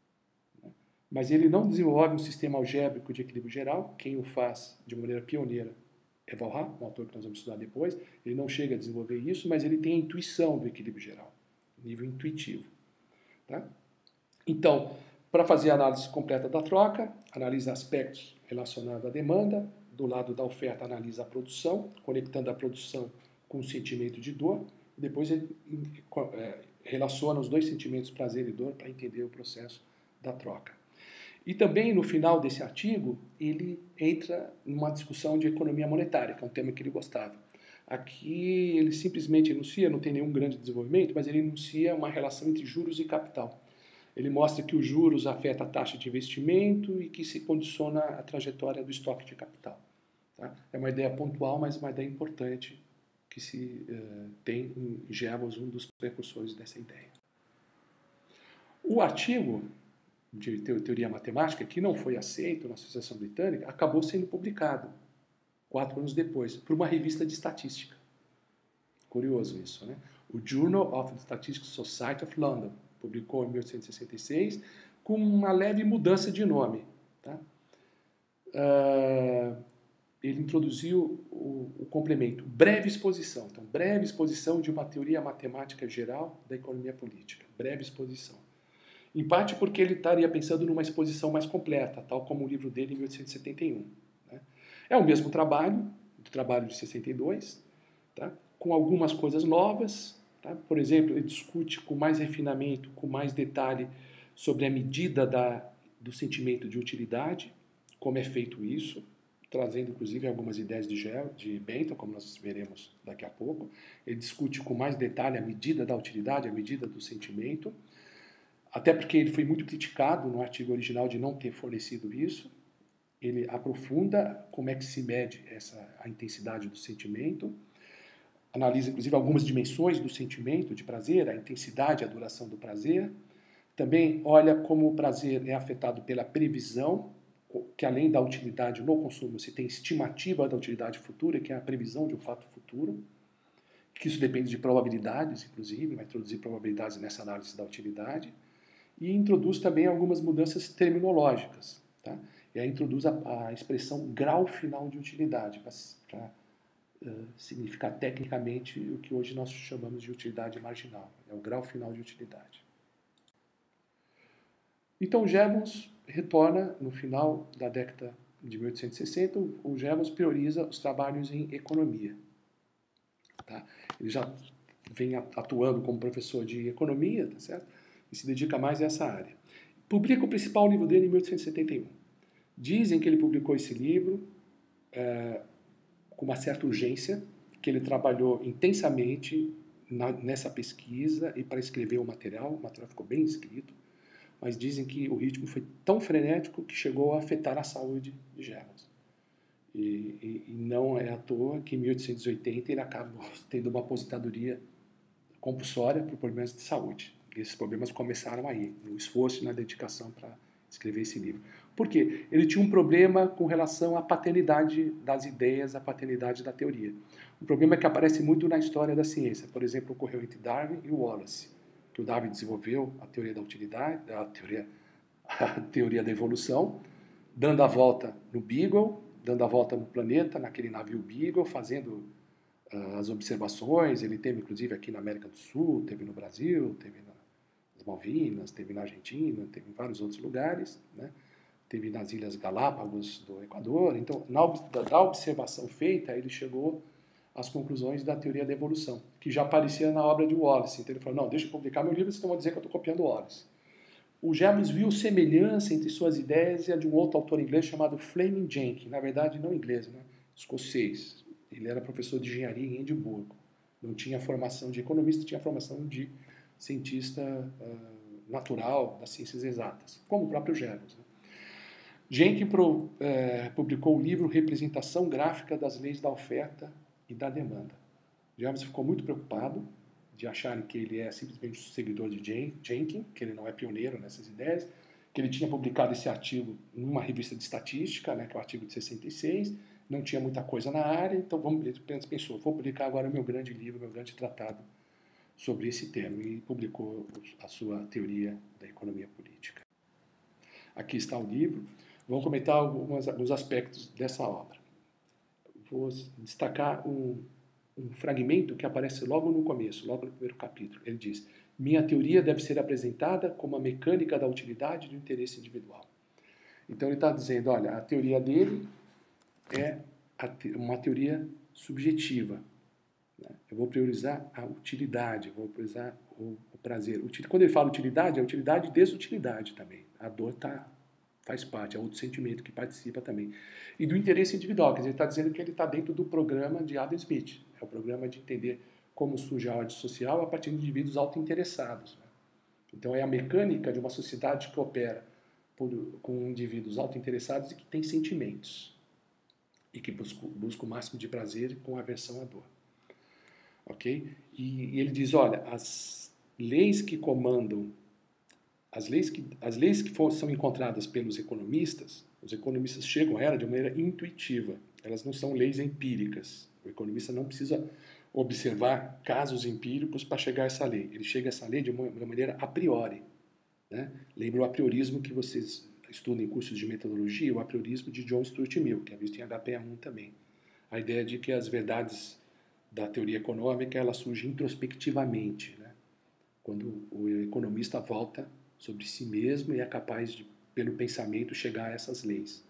Mas ele não desenvolve um sistema algébrico de equilíbrio geral. Quem o faz de maneira pioneira é Walras, um autor que nós vamos estudar depois. Ele não chega a desenvolver isso, mas ele tem a intuição do equilíbrio geral, nível intuitivo. Tá? Então, para fazer a análise completa da troca, analisa aspectos relacionados à demanda. Do lado da oferta, analisa a produção, conectando a produção com o sentimento de dor. Depois ele relaciona os 2 sentimentos, prazer e dor, para entender o processo da troca. E também, no final desse artigo, ele entra numa discussão de economia monetária, que é um tema que ele gostava. Aqui ele simplesmente enuncia, não tem nenhum grande desenvolvimento, mas ele enuncia uma relação entre juros e capital. Ele mostra que os juros afetam a taxa de investimento e que se condiciona a trajetória do estoque de capital. Tá? É uma ideia pontual, mas uma ideia importante que se tem em Jevons, um dos precursores dessa ideia. O artigo de teoria matemática, que não foi aceito na Associação Britânica, acabou sendo publicado 4 anos depois, por uma revista de estatística. Curioso isso, né? O Journal of the Statistical Society of London publicou em 1866, com uma leve mudança de nome. Tá? Ele introduziu o complemento breve exposição. Então, breve exposição de uma teoria matemática geral da economia política. Breve exposição. Em parte porque ele estaria pensando numa exposição mais completa, tal como o livro dele em 1871. Né? É o mesmo trabalho, do trabalho de 62, tá? Com algumas coisas novas. Tá? Por exemplo, ele discute com mais refinamento, com mais detalhe sobre a medida da do sentimento de utilidade, como é feito isso, trazendo inclusive algumas ideias de Bentham, como nós veremos daqui a pouco. Ele discute com mais detalhe a medida da utilidade, a medida do sentimento, até porque ele foi muito criticado no artigo original de não ter fornecido isso. Ele aprofunda como é que se mede a intensidade do sentimento, analisa inclusive algumas dimensões do sentimento de prazer, a intensidade e a duração do prazer. Também olha como o prazer é afetado pela previsão, que além da utilidade no consumo, se tem estimativa da utilidade futura, que é a previsão de um fato futuro, que isso depende de probabilidades, inclusive, vai introduzir probabilidades nessa análise da utilidade, e introduz também algumas mudanças terminológicas, tá? E aí introduz a expressão grau final de utilidade, para significar tecnicamente o que hoje nós chamamos de utilidade marginal, é o grau final de utilidade. Então, Jevons retorna no final da década de 1860, o Jevons prioriza os trabalhos em economia. Tá? Ele já vem atuando como professor de economia, tá certo? E se dedica mais a essa área. Publica o principal livro dele em 1871. Dizem que ele publicou esse livro com uma certa urgência, que ele trabalhou intensamente nessa pesquisa e para escrever o material ficou bem escrito, mas dizem que o ritmo foi tão frenético que chegou a afetar a saúde de Jevons. E não é à toa que em 1880 ele acaba tendo uma aposentadoria compulsória por problemas de saúde. E esses problemas começaram aí, no esforço e na dedicação para escrever esse livro. Por quê? Ele tinha um problema com relação à paternidade das ideias, à paternidade da teoria. Um problema que aparece muito na história da ciência. Por exemplo, ocorreu entre Darwin e Wallace, que o Darwin desenvolveu a teoria da utilidade, a teoria da evolução, dando a volta no Beagle, dando a volta no planeta, naquele navio Beagle, fazendo as observações. Ele teve, inclusive, aqui na América do Sul, teve no Brasil, teve nas Malvinas, teve na Argentina, teve em vários outros lugares, né? Teve nas Ilhas Galápagos do Equador. Então, da observação feita, ele chegou às conclusões da teoria da evolução, que já aparecia na obra de Wallace. Então ele falou, não, deixa eu publicar meu livro, senão vão dizer que eu estou copiando Wallace. O Jevons viu semelhança entre suas ideias e a de um outro autor inglês chamado Fleming Jenkin, na verdade não inglês, né? Escocês. Ele era professor de engenharia em Edimburgo. Não tinha formação de economista, tinha formação de cientista natural das ciências exatas, como o próprio Jevons, né? Jenkin publicou o livro Representação Gráfica das Leis da Oferta e da Demanda. Jevons ficou muito preocupado de acharem que ele é simplesmente um seguidor de Jenkin, que ele não é pioneiro nessas ideias, que ele tinha publicado esse artigo numa revista de estatística, né, que é o artigo de 66, não tinha muita coisa na área, então ele pensou, vou publicar agora o meu grande livro, meu grande tratado sobre esse tema, e publicou a sua teoria da economia política. Aqui está o livro. Vamos comentar alguns aspectos dessa obra. Vou destacar um fragmento que aparece logo no começo, logo no primeiro capítulo. Ele diz, minha teoria deve ser apresentada como a mecânica da utilidade e do interesse individual. Então ele está dizendo, olha, a teoria dele é uma teoria subjetiva. Né? Eu vou priorizar a utilidade, vou priorizar o prazer. Quando ele fala utilidade, é utilidade e desutilidade também. A dor faz parte, é outro sentimento que participa também. E do interesse individual, quer dizer, ele está dizendo que ele está dentro do programa de Adam Smith. É o programa de entender como surge a ordem social a partir de indivíduos autointeressados. Né? Então é a mecânica de uma sociedade que opera com indivíduos autointeressados e que tem sentimentos. E que busca o máximo de prazer com aversão à dor. Ok? E ele diz, olha, as leis que comandam as leis que são encontradas pelos economistas, os economistas chegam a ela de maneira intuitiva. Elas não são leis empíricas. O economista não precisa observar casos empíricos para chegar a essa lei. Ele chega a essa lei de uma maneira a priori. Né? Lembra o apriorismo que vocês estudam em cursos de metodologia, o apriorismo de John Stuart Mill, que é visto em HPA1 também. A ideia de que as verdades da teoria econômica ela surge introspectivamente, né? Quando o economista volta sobre si mesmo e é capaz de, pelo pensamento, chegar a essas leis.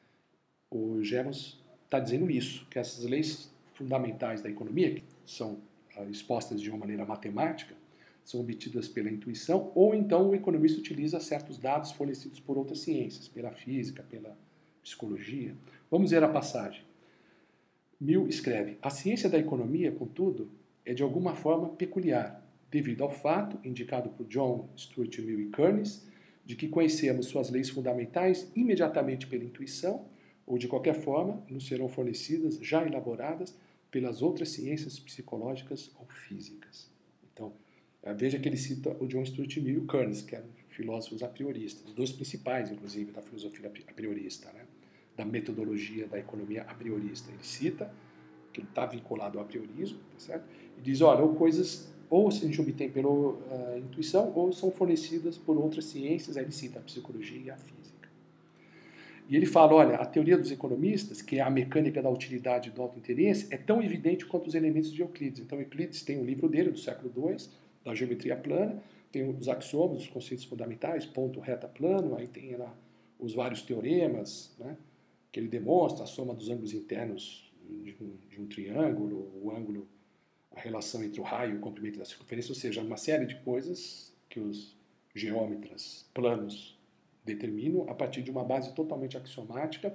O Jevons está dizendo isso, que essas leis fundamentais da economia, que são expostas de uma maneira matemática, são obtidas pela intuição, ou então o economista utiliza certos dados fornecidos por outras ciências, pela física, pela psicologia. Vamos ver a passagem. Mill escreve: a ciência da economia, contudo, é de alguma forma peculiar, devido ao fato, indicado por John Stuart Mill e Kearns, de que conhecemos suas leis fundamentais imediatamente pela intuição, ou de qualquer forma nos serão fornecidas, já elaboradas, pelas outras ciências psicológicas ou físicas. Então, veja que ele cita o John Stuart Mill e o Kearns, que eram filósofos a prioristas, os dois principais, inclusive, da filosofia a priorista, né? Da metodologia da economia a priorista. Ele cita que ele está vinculado ao a priorismo, tá certo? E diz, olha, ou coisas, ou a gente obtém pela intuição, ou são fornecidas por outras ciências, aí ele cita a psicologia e a física. E ele fala, olha, a teoria dos economistas, que é a mecânica da utilidade e do autointeresse, é tão evidente quanto os elementos de Euclides. Então, Euclides tem um livro dele, do século II, da geometria plana, tem os axiomas, os conceitos fundamentais, ponto, reta, plano, aí tem lá os vários teoremas, né, que ele demonstra, a soma dos ângulos internos de um triângulo, o ângulo, a relação entre o raio e o comprimento da circunferência, ou seja, uma série de coisas que os geômetras planos determinam a partir de uma base totalmente axiomática.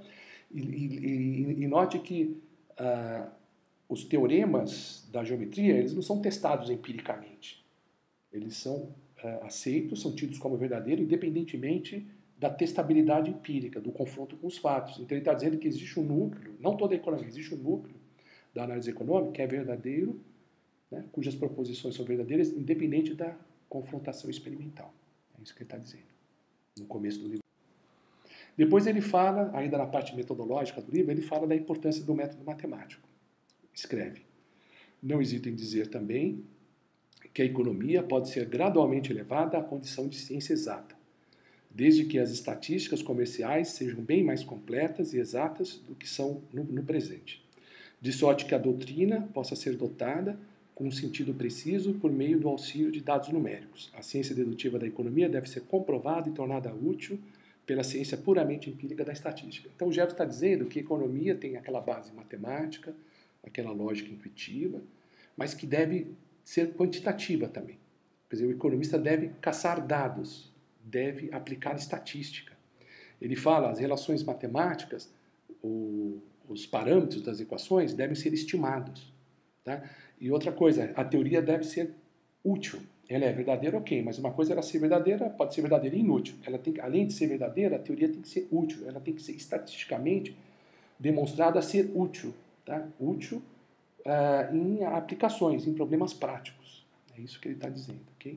E note que os teoremas da geometria, eles não são testados empiricamente. Eles são aceitos, são tidos como verdadeiros, independentemente da testabilidade empírica, do confronto com os fatos. Então ele está dizendo que existe um núcleo, não toda a economia, existe um núcleo da análise econômica que é verdadeiro, né, cujas proposições são verdadeiras, independente da confrontação experimental. É isso que ele está dizendo, no começo do livro. Depois ele fala, ainda na parte metodológica do livro, ele fala da importância do método matemático. Escreve: não hesito em dizer também que a economia pode ser gradualmente elevada à condição de ciência exata, desde que as estatísticas comerciais sejam bem mais completas e exatas do que são no presente, de sorte que a doutrina possa ser dotada com um sentido preciso por meio do auxílio de dados numéricos. A ciência dedutiva da economia deve ser comprovada e tornada útil pela ciência puramente empírica da estatística. Então, o Jefferson está dizendo que a economia tem aquela base matemática, aquela lógica intuitiva, mas que deve ser quantitativa também. Quer dizer, o economista deve caçar dados, deve aplicar estatística. Ele fala, as relações matemáticas, os parâmetros das equações devem ser estimados. Tá? E outra coisa, a teoria deve ser útil. Ela é verdadeira, ok, mas uma coisa ela ser verdadeira, pode ser verdadeira e inútil. Ela tem, além de ser verdadeira, a teoria tem que ser útil. Ela tem que ser estatisticamente demonstrada a ser útil. Tá? Útil em aplicações, em problemas práticos. É isso que ele está dizendo, ok?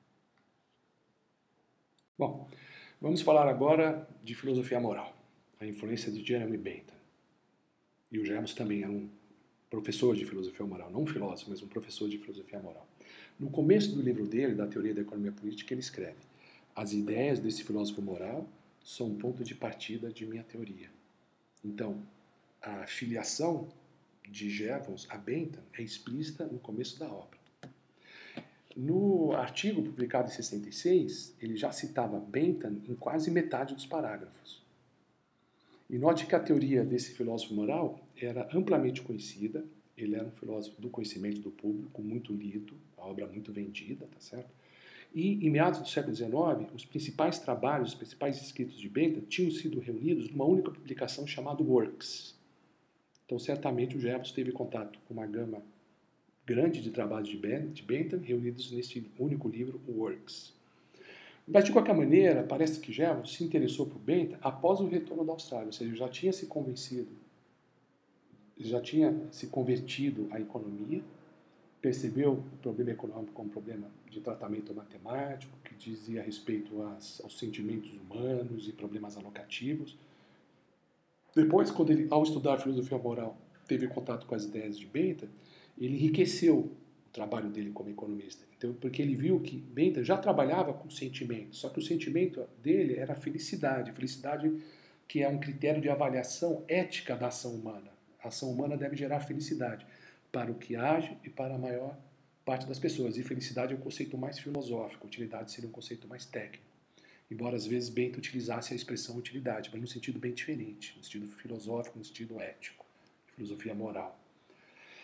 Bom, vamos falar agora de filosofia moral, a influência de Jeremy Bentham. E o James também era um professor de filosofia moral, não um filósofo, mas um professor de filosofia moral. No começo do livro dele, da Teoria da Economia Política, ele escreve: as ideias desse filósofo moral são um ponto de partida de minha teoria. Então, a filiação de Jevons a Bentham é explícita no começo da obra. No artigo publicado em 66, ele já citava Bentham em quase metade dos parágrafos. E note que a teoria desse filósofo moral era amplamente conhecida, ele era um filósofo do conhecimento do público, muito lido, a obra muito vendida, tá certo? E em meados do século XIX, os principais trabalhos, os principais escritos de Bentham tinham sido reunidos numa única publicação chamada Works. Então, certamente, o Jefferson teve contato com uma gama grande de trabalhos de Bentham reunidos neste único livro, Works. Mas, de qualquer maneira, parece que Jefferson se interessou por Bentham após o retorno da Austrália, ou seja, ele já tinha se convencido, ele já tinha se convertido à economia, percebeu o problema econômico como um problema de tratamento matemático, que dizia respeito aos sentimentos humanos e problemas alocativos. Depois, quando ele, ao estudar a filosofia moral, teve contato com as ideias de Bentham, ele enriqueceu o trabalho dele como economista. Então, porque ele viu que Bentham já trabalhava com sentimento, só que o sentimento dele era a felicidade. Felicidade que é um critério de avaliação ética da ação humana. A ação humana deve gerar felicidade para o que age e para a maior parte das pessoas. E felicidade é um conceito mais filosófico, utilidade seria um conceito mais técnico. Embora às vezes Bentham utilizasse a expressão utilidade, mas num sentido bem diferente, no sentido filosófico, no sentido ético, filosofia moral.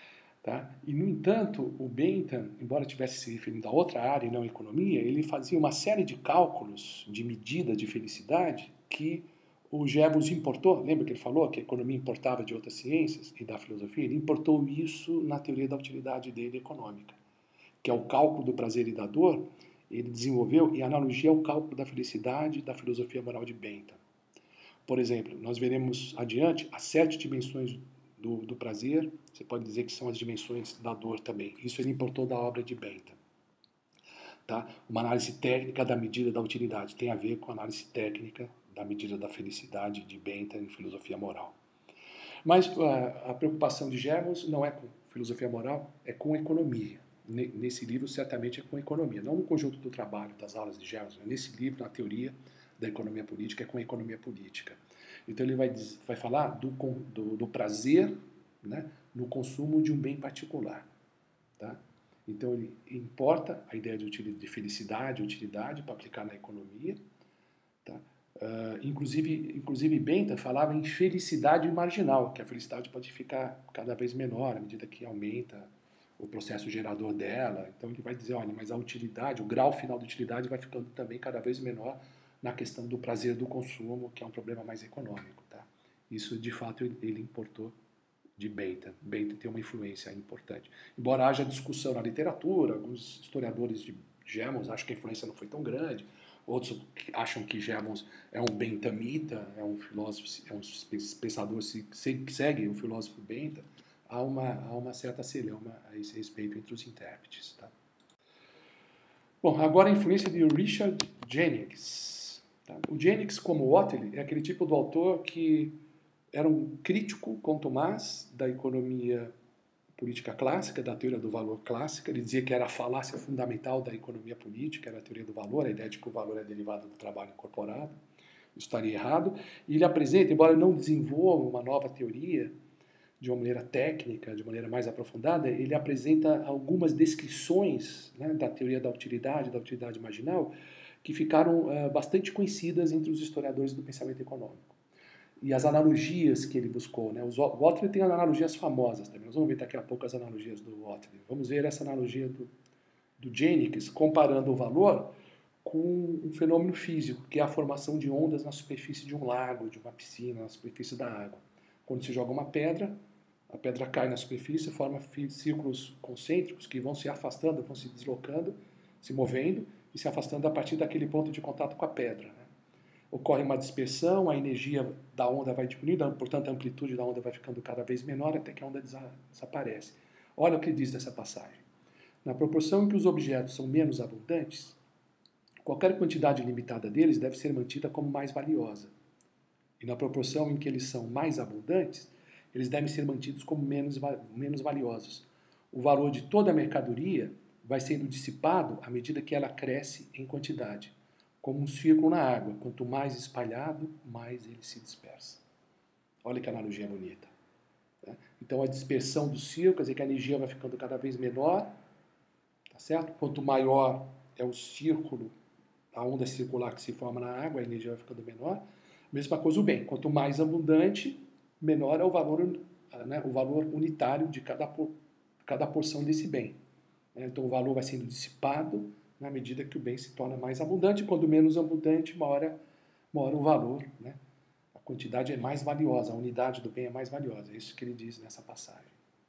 Tá? E, no entanto, o Bentham, embora estivesse se referindo a outra área e não a economia, ele fazia uma série de cálculos de medida de felicidade que o Jevons importou. Lembra que ele falou que a economia importava de outras ciências e da filosofia? Ele importou isso na teoria da utilidade dele econômica, que é o cálculo do prazer e da dor. Ele desenvolveu em analogia ao cálculo da felicidade da filosofia moral de Bentham. Por exemplo, nós veremos adiante as 7 dimensões do prazer, você pode dizer que são as dimensões da dor também. Isso ele importou da obra de Bentham. Tá? Uma análise técnica da medida da utilidade tem a ver com a análise técnica da medida da felicidade de Bentham em filosofia moral. Mas a preocupação de Jevons não é com filosofia moral, é com economia. Nesse livro, certamente, é com economia. Não no conjunto do trabalho, das aulas de Jevons, mas nesse livro, na teoria da economia política, é com economia política. Então, ele vai falar do prazer, né, no consumo de um bem particular. Tá? Então, ele importa a ideia de felicidade, utilidade, para aplicar na economia. Tá? Inclusive Bentham falava em felicidade marginal, que a felicidade pode ficar cada vez menor à medida que aumenta o processo gerador dela. Então ele vai dizer, olha, mas a utilidade, o grau final de utilidade vai ficando também cada vez menor na questão do prazer do consumo, que é um problema mais econômico. Tá? Isso, de fato, ele importou de Bentham. Bentham tem uma influência importante. Embora haja discussão na literatura, alguns historiadores de Jevons acham que a influência não foi tão grande, outros acham que Jevons é um benthamita, é um filósofo, é um pensador que segue o filósofo Bentham. Há uma certa celeuma a esse respeito entre os intérpretes. Tá? Bom, agora a influência de Richard Jennings. Tá? O Jennings, como Whately, é aquele tipo do autor que era um crítico contumaz da economia política clássica, da teoria do valor clássica. Ele dizia que era a falácia fundamental da economia política, era a teoria do valor, a ideia de que o valor é derivado do trabalho incorporado. Isso estaria errado. E ele apresenta, embora não desenvolva uma nova teoria de uma maneira técnica, de maneira mais aprofundada, ele apresenta algumas descrições, né, da teoria da utilidade marginal, que ficaram bastante conhecidas entre os historiadores do pensamento econômico. E as analogias que ele buscou. Né? O Whately tem analogias famosas também. Nós vamos ver daqui a pouco as analogias do Whately. Vamos ver essa analogia do Jennings comparando o valor com um fenômeno físico, que é a formação de ondas na superfície de um lago, de uma piscina, na superfície da água. Quando se joga uma pedra, a pedra cai na superfície, forma círculos concêntricos que vão se afastando, vão se deslocando, se movendo e se afastando a partir daquele ponto de contato com a pedra. Né? Ocorre uma dispersão, a energia da onda vai diminuindo, portanto a amplitude da onda vai ficando cada vez menor até que a onda desaparece. Olha o que diz dessa passagem. Na proporção em que os objetos são menos abundantes, qualquer quantidade limitada deles deve ser mantida como mais valiosa. E na proporção em que eles são mais abundantes, eles devem ser mantidos como menos valiosos. O valor de toda a mercadoria vai sendo dissipado à medida que ela cresce em quantidade, como um círculo na água. Quanto mais espalhado, mais ele se dispersa. Olha que analogia bonita. Tá? Então, a dispersão do círculo, quer dizer que a energia vai ficando cada vez menor, tá certo? Quanto maior é o círculo, a onda circular que se forma na água, a energia vai ficando menor. Mesma coisa o bem. Quanto mais abundante, menor é o valor, né, o valor unitário de cada porção desse bem. Então, o valor vai sendo dissipado na medida que o bem se torna mais abundante. Quando menos abundante, maior o valor. Né? A quantidade é mais valiosa, a unidade do bem é mais valiosa. É isso que ele diz nessa passagem.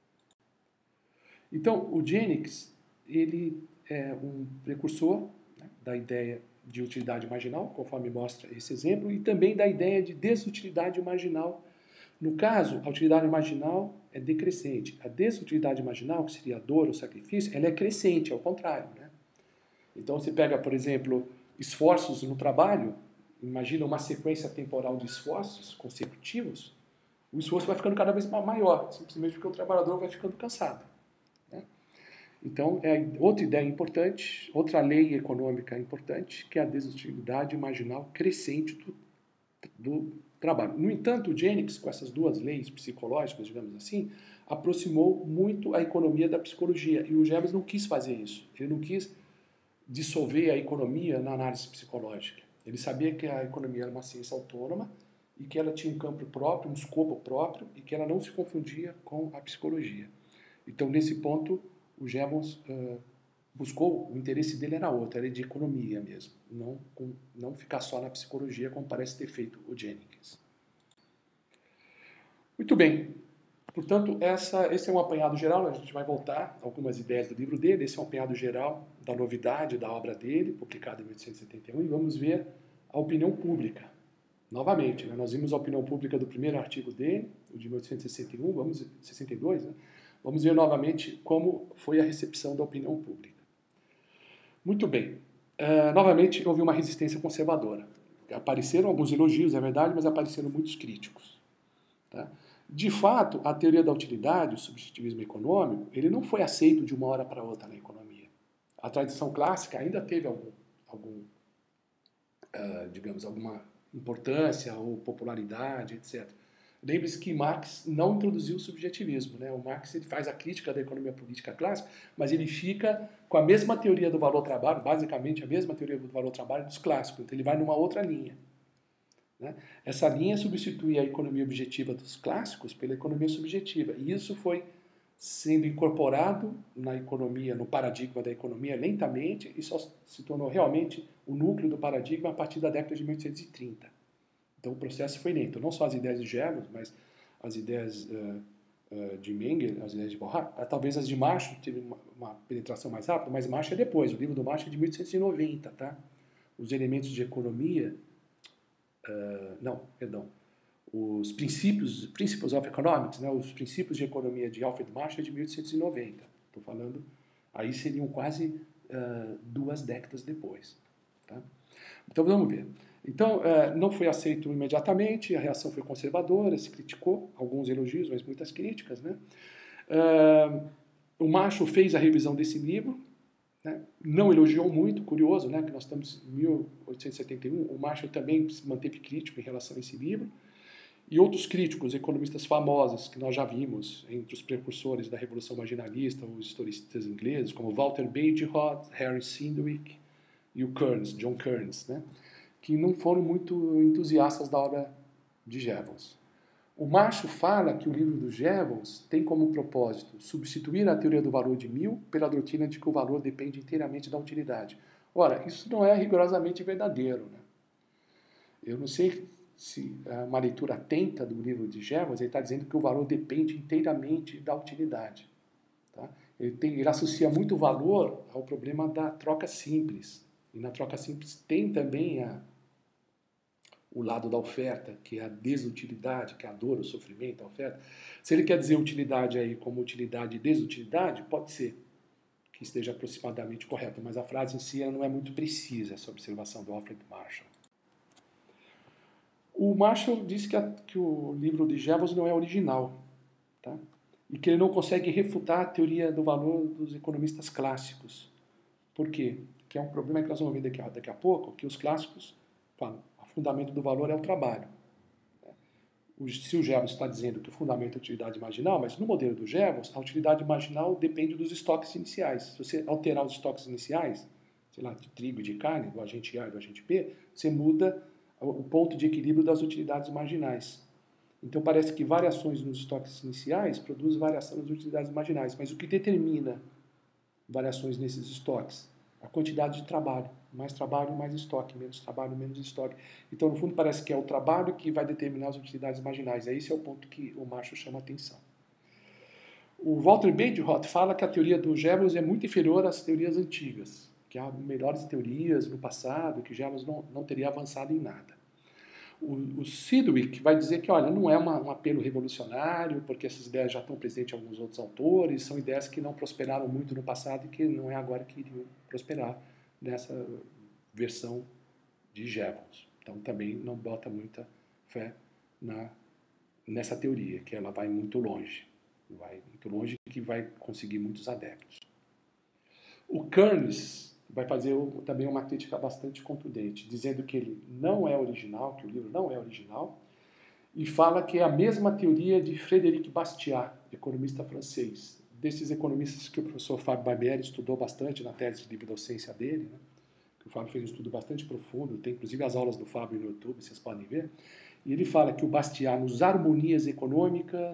Então, o Jennings, ele é um precursor, né, da ideia de utilidade marginal, conforme mostra esse exemplo, e também da ideia de desutilidade marginal. No caso, a utilidade marginal é decrescente. A desutilidade marginal, que seria a dor ou sacrifício, ela é crescente, ao contrário. Né? Então, você pega, por exemplo, esforços no trabalho, imagina uma sequência temporal de esforços consecutivos, o esforço vai ficando cada vez maior, simplesmente porque o trabalhador vai ficando cansado. Né? Então, é outra ideia importante, outra lei econômica importante, que é a desutilidade marginal crescente do trabalho. No entanto, o Jennings, com essas duas leis psicológicas, digamos assim, aproximou muito a economia da psicologia. E o Jevons não quis fazer isso. Ele não quis dissolver a economia na análise psicológica. Ele sabia que a economia era uma ciência autônoma e que ela tinha um campo próprio, um escopo próprio, e que ela não se confundia com a psicologia. Então, nesse ponto, o Jevons buscou, o interesse dele era outro, era de economia mesmo, não ficar só na psicologia, como parece ter feito o Jennings. Muito bem. Portanto, esse é um apanhado geral, a gente vai voltar a algumas ideias do livro dele, esse é um apanhado geral da novidade da obra dele, publicada em 1871, e vamos ver a opinião pública. Novamente, né, nós vimos a opinião pública do primeiro artigo dele, o de 1861, 62, né? Vamos ver novamente como foi a recepção da opinião pública. Muito bem. Novamente, houve uma resistência conservadora. Apareceram alguns elogios, é verdade, mas apareceram muitos críticos. Tá? De fato, a teoria da utilidade, o subjetivismo econômico, ele não foi aceito de uma hora para outra na economia. A tradição clássica ainda teve digamos, alguma importância ou popularidade, etc. Lembre-se que Marx não introduziu o subjetivismo, né? O Marx ele faz a crítica da economia política clássica, mas ele fica com a mesma teoria do valor-trabalho, basicamente a mesma teoria do valor-trabalho dos clássicos, então ele vai numa outra linha. Né? Essa linha substitui a economia objetiva dos clássicos pela economia subjetiva, e isso foi sendo incorporado na economia, no paradigma da economia lentamente, e só se tornou realmente o núcleo do paradigma a partir da década de 1830. Então o processo foi lento, não só as ideias de Jevons, mas as ideias de Menger, as ideias de Bohr, talvez as de Marshall teve uma penetração mais rápida, mas Marshall é depois, o livro do Marshall é de 1890, tá? Os elementos de economia, os Principles of Economics, né, os princípios de economia de Alfred Marshall é de 1890. Estou falando, aí seriam quase 2 décadas depois. Tá? Então vamos ver. Então não foi aceito imediatamente, a reação foi conservadora, se criticou, alguns elogios, mas muitas críticas. Né? O Marshall fez a revisão desse livro, né? Não elogiou muito, curioso, né, que nós estamos em 1871, o Marshall também se manteve crítico em relação a esse livro, e outros críticos, economistas famosos, que nós já vimos entre os precursores da Revolução Marginalista, os historicistas ingleses, como Walter Bagehot, Harry Sindwick e o John Kearns, né, que não foram muito entusiastas da obra de Jevons. O Marshall fala que o livro do Jevons tem como propósito substituir a teoria do valor de Mill pela doutrina de que o valor depende inteiramente da utilidade. Ora, isso não é rigorosamente verdadeiro. Né? Eu não sei se é uma leitura atenta do livro de Jevons, ele está dizendo que o valor depende inteiramente da utilidade. Tá? Ele associa muito valor ao problema da troca simples. E na troca simples tem também o lado da oferta, que é a desutilidade, que é a dor, o sofrimento, a oferta. Se ele quer dizer utilidade aí como utilidade e desutilidade, pode ser que esteja aproximadamente correto, mas a frase em si ela não é muito precisa, essa observação do Alfred Marshall. O Marshall disse que o livro de Jevons não é original, tá? E que ele não consegue refutar a teoria do valor dos economistas clássicos. Por quê? Que é um problema que nós vamos ver daqui a pouco, que os clássicos falam, o fundamento do valor é o trabalho. Se o Jevons está dizendo que o fundamento é a utilidade marginal, mas no modelo do Jevons, a utilidade marginal depende dos estoques iniciais. Se você alterar os estoques iniciais, sei lá, de trigo e de carne, do agente A e do agente P, você muda o ponto de equilíbrio das utilidades marginais. Então parece que variações nos estoques iniciais produzem variação nas utilidades marginais, mas o que determina variações nesses estoques? A quantidade de trabalho. Mais trabalho, mais estoque. Menos trabalho, menos estoque. Então, no fundo, parece que é o trabalho que vai determinar as utilidades marginais. Esse é o ponto que o Marshall chama a atenção. O Walter Bagehot fala que a teoria do Jevons é muito inferior às teorias antigas, que há melhores teorias no passado, que Jevons não teria avançado em nada. O Sidgwick vai dizer que, olha, não é um apelo revolucionário, porque essas ideias já estão presentes em alguns outros autores, são ideias que não prosperaram muito no passado e que não é agora que iriam prosperar nessa versão de Jevons. Então também não bota muita fé nessa teoria, que ela vai muito longe e que vai conseguir muitos adeptos. O Kearns vai fazer também uma crítica bastante contundente, dizendo que ele não é original, que o livro não é original, e fala que é a mesma teoria de Frédéric Bastiat, economista francês, desses economistas que o professor Fábio Barbieri estudou bastante na tese de livre docência dele, né? Que o Fábio fez um estudo bastante profundo, tem inclusive as aulas do Fábio no YouTube, vocês podem ver, e ele fala que o Bastiat, nos Harmonias Econômicas,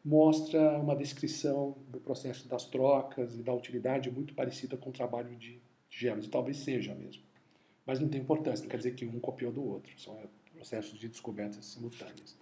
mostra uma descrição do processo das trocas e da utilidade muito parecida com o trabalho de Gemos, e talvez seja mesmo. Mas não tem importância, não quer dizer que um copiou do outro, são processos de descobertas simultâneas.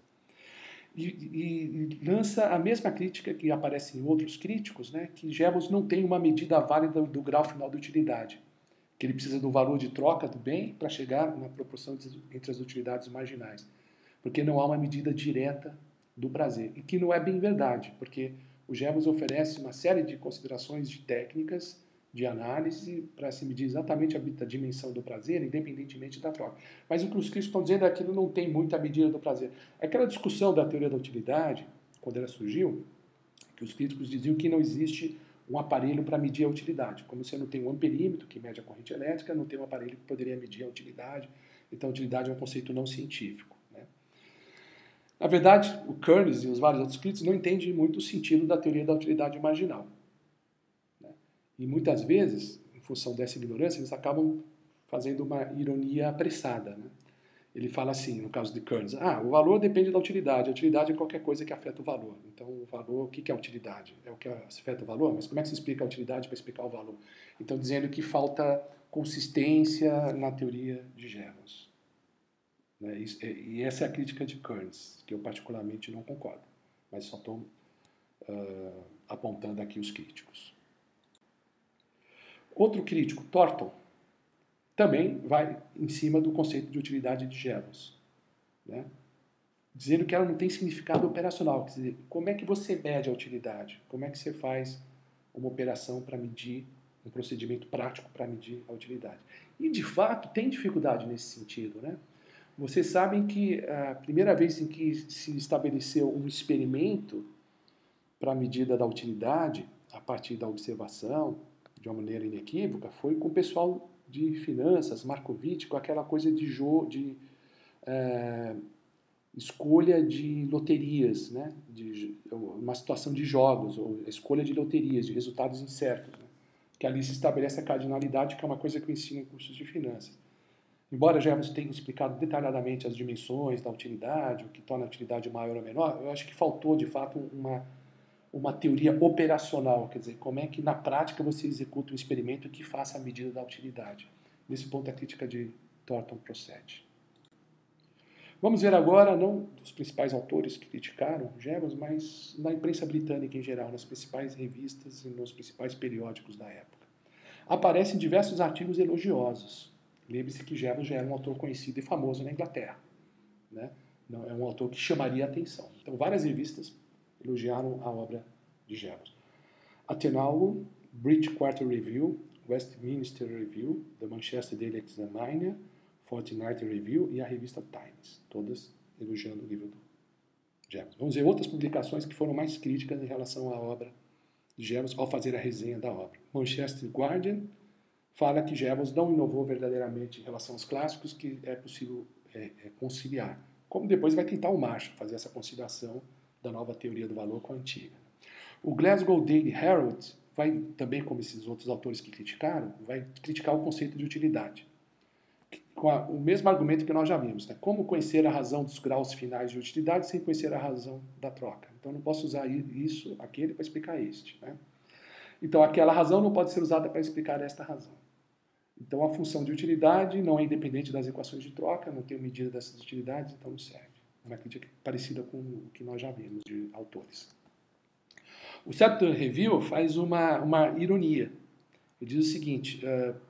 E lança a mesma crítica que aparece em outros críticos, né, que Gemos não tem uma medida válida do grau final de utilidade, que ele precisa do valor de troca do bem para chegar na proporção entre as utilidades marginais, porque não há uma medida direta do prazer, e que não é bem verdade, porque o Gemos oferece uma série de considerações de técnicas de análise para se medir exatamente a dimensão do prazer, independentemente da troca. Mas o que os críticos estão dizendo é que não tem muita medida do prazer. Aquela discussão da teoria da utilidade, quando ela surgiu, que os críticos diziam que não existe um aparelho para medir a utilidade. Como você não tem um amperímetro, que mede a corrente elétrica, não tem um aparelho que poderia medir a utilidade. Então, a utilidade é um conceito não científico. Né? Na verdade, o Kearns e os vários outros críticos não entendem muito o sentido da teoria da utilidade marginal. E muitas vezes, em função dessa ignorância, eles acabam fazendo uma ironia apressada. Né? Ele fala assim, no caso de Kearns, o valor depende da utilidade. A utilidade é qualquer coisa que afeta o valor. Então, o valor, o que é a utilidade? É o que afeta o valor? Mas como é que se explica a utilidade para explicar o valor? Então, dizendo que falta consistência na teoria de Gemos. Né? E essa é a crítica de Kearns, que eu particularmente não concordo. Mas só estou apontando aqui os críticos. Outro crítico, Thornton, também vai em cima do conceito de utilidade de Gemos, né? Dizendo que ela não tem significado operacional. Quer dizer, como é que você mede a utilidade? Como é que você faz uma operação para medir, um procedimento prático para medir a utilidade? E, de fato, tem dificuldade nesse sentido, né? Vocês sabem que a primeira vez em que se estabeleceu um experimento para a medida da utilidade, a partir da observação, de uma maneira inequívoca, foi com o pessoal de finanças, Markovitch, com aquela coisa de escolha de loterias, né? Uma situação de jogos, ou escolha de loterias, de resultados incertos, né? Que ali se estabelece a cardinalidade, que é uma coisa que eu ensino em cursos de finanças. Embora já tenha explicado detalhadamente as dimensões da utilidade, o que torna a utilidade maior ou menor, eu acho que faltou, de fato, uma teoria operacional, quer dizer, como é que na prática você executa um experimento que faça a medida da utilidade. Nesse ponto a crítica de Thornton procede. Vamos ver agora, não dos principais autores que criticaram Gemos, mas na imprensa britânica em geral, nas principais revistas e nos principais periódicos da época. Aparecem diversos artigos elogiosos. Lembre-se que Gemos já era um autor conhecido e famoso na Inglaterra. Né? Não, é um autor que chamaria a atenção. Então, várias revistas elogiaram a obra de Gemos. Athenagogy, British Quarterly Review, Westminster Review, The Manchester Daily Examiner, Fortnightly Review e a revista Times, todas elogiando o livro do Gemos. Vamos ver outras publicações que foram mais críticas em relação à obra de Gemos ao fazer a resenha da obra. Manchester Guardian fala que Gemos não inovou verdadeiramente em relação aos clássicos, que é possível conciliar. Como depois vai tentar o Marshall fazer essa conciliação da nova teoria do valor com a antiga. O Glasgow Daily Herald vai, também como esses outros autores que criticaram, vai criticar o conceito de utilidade. Com o mesmo argumento que nós já vimos. Né? Como conhecer a razão dos graus finais de utilidade sem conhecer a razão da troca? Então, não posso usar aquele para explicar este. Né? Então, aquela razão não pode ser usada para explicar esta razão. Então, a função de utilidade não é independente das equações de troca, não tem medida dessas utilidades, então não serve. Uma crítica parecida com o que nós já vimos de autores. O Saturday Review faz uma ironia. Ele diz o seguinte,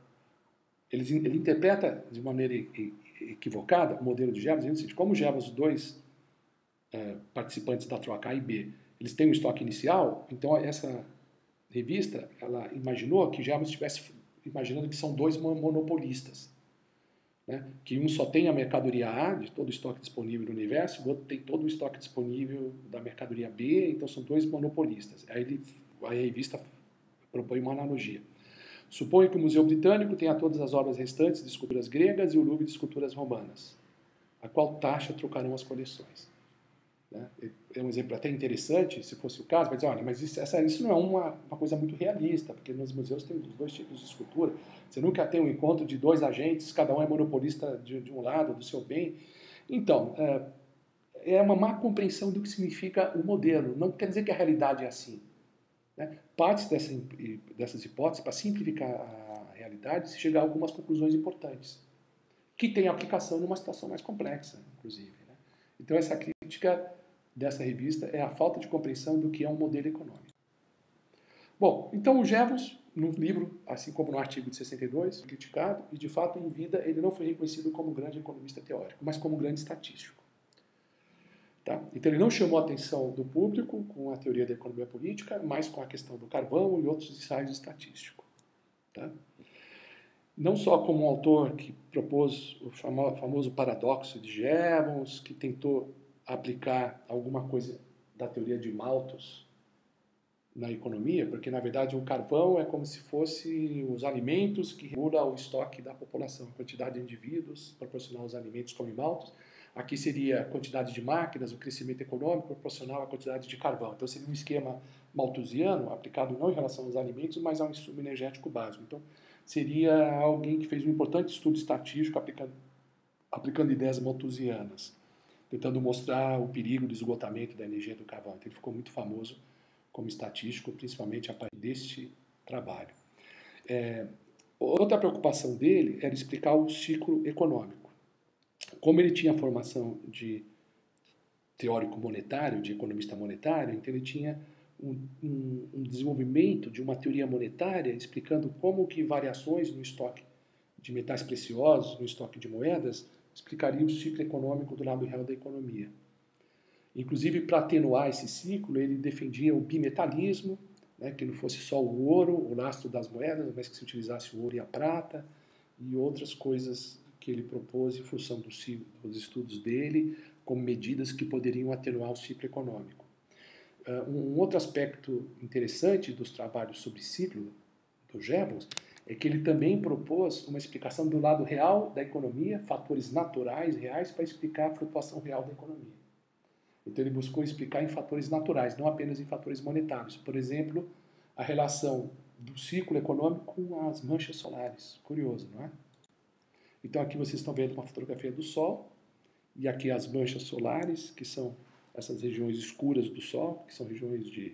ele interpreta de maneira equivocada o modelo de Gemos, dizendo o seguinte, como Gemos, os dois participantes da troca A e B, eles têm um estoque inicial, então essa revista, ela imaginou que Gemos estivesse imaginando que são dois monopolistas. Né? Que um só tem a mercadoria A, de todo o estoque disponível no universo, o outro tem todo o estoque disponível da mercadoria B, então são dois monopolistas. Aí a revista propõe uma analogia. Suponha que o Museu Britânico tenha todas as obras restantes de esculturas gregas e o Louvre de esculturas romanas. A qual taxa trocarão as coleções? Né? É um exemplo até interessante, se fosse o caso, vai dizer, olha, mas isso não é uma coisa muito realista, porque nos museus tem os dois tipos de escultura. Você nunca tem um encontro de dois agentes, cada um é monopolista de um lado, do seu bem. Então, é uma má compreensão do que significa o modelo. Não quer dizer que a realidade é assim. Né? Parte dessas hipóteses, para simplificar a realidade, se chegar a algumas conclusões importantes, que têm aplicação numa situação mais complexa, inclusive. Né? Então, essa crítica dessa revista é a falta de compreensão do que é um modelo econômico. Bom, então o Jevons, no livro, assim como no artigo de 62, criticado, e de fato em vida ele não foi reconhecido como grande economista teórico, mas como grande estatístico. Tá? Então ele não chamou a atenção do público com a teoria da economia política, mas com a questão do carvão e outros ensaios estatísticos. Tá? Não só como um autor que propôs o famoso paradoxo de Jevons, que tentou aplicar alguma coisa da teoria de Malthus na economia, porque na verdade o carvão é como se fosse os alimentos que regulam o estoque da população, a quantidade de indivíduos proporcional aos alimentos como em Malthus. Aqui seria a quantidade de máquinas, o crescimento econômico proporcional à quantidade de carvão. Então seria um esquema malthusiano aplicado não em relação aos alimentos, mas ao insumo energético básico. Então seria alguém que fez um importante estudo estatístico aplicando ideias malthusianas, tentando mostrar o perigo do esgotamento da energia do carvão. Então ele ficou muito famoso como estatístico, principalmente a partir deste trabalho. Outra preocupação dele era explicar o ciclo econômico. Como ele tinha formação de teórico monetário, de economista monetário, então ele tinha um desenvolvimento de uma teoria monetária explicando como que variações no estoque de metais preciosos, no estoque de moedas, explicaria o ciclo econômico do lado real da economia. Inclusive, para atenuar esse ciclo, ele defendia o bimetalismo, né, que não fosse só o ouro, o lastro das moedas, mas que se utilizasse o ouro e a prata, e outras coisas que ele propôs em função dos estudos dele, como medidas que poderiam atenuar o ciclo econômico. Um outro aspecto interessante dos trabalhos sobre ciclo do Jevons é que ele também propôs uma explicação do lado real da economia, fatores naturais, reais, para explicar a flutuação real da economia. Então ele buscou explicar em fatores naturais, não apenas em fatores monetários. Por exemplo, a relação do ciclo econômico com as manchas solares. Curioso, não é? Então aqui vocês estão vendo uma fotografia do Sol, e aqui as manchas solares, que são essas regiões escuras do Sol, que são regiões de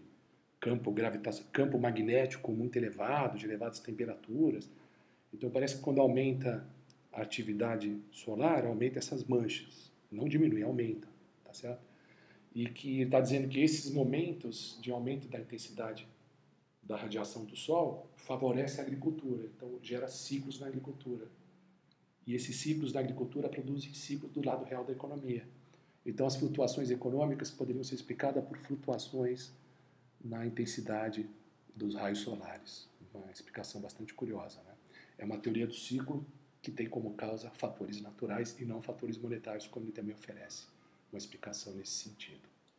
campo magnético muito elevado, de elevadas temperaturas. Então parece que quando aumenta a atividade solar, aumenta essas manchas. Não diminui, aumenta, tá certo? E que está dizendo que esses momentos de aumento da intensidade da radiação do Sol favorece a agricultura, então gera ciclos na agricultura. E esses ciclos da agricultura produzem ciclos do lado real da economia. Então as flutuações econômicas poderiam ser explicadas por flutuações na intensidade dos raios solares. Uma explicação bastante curiosa, né? É uma teoria do ciclo que tem como causa fatores naturais e não fatores monetários, como ele também oferece uma explicação nesse sentido.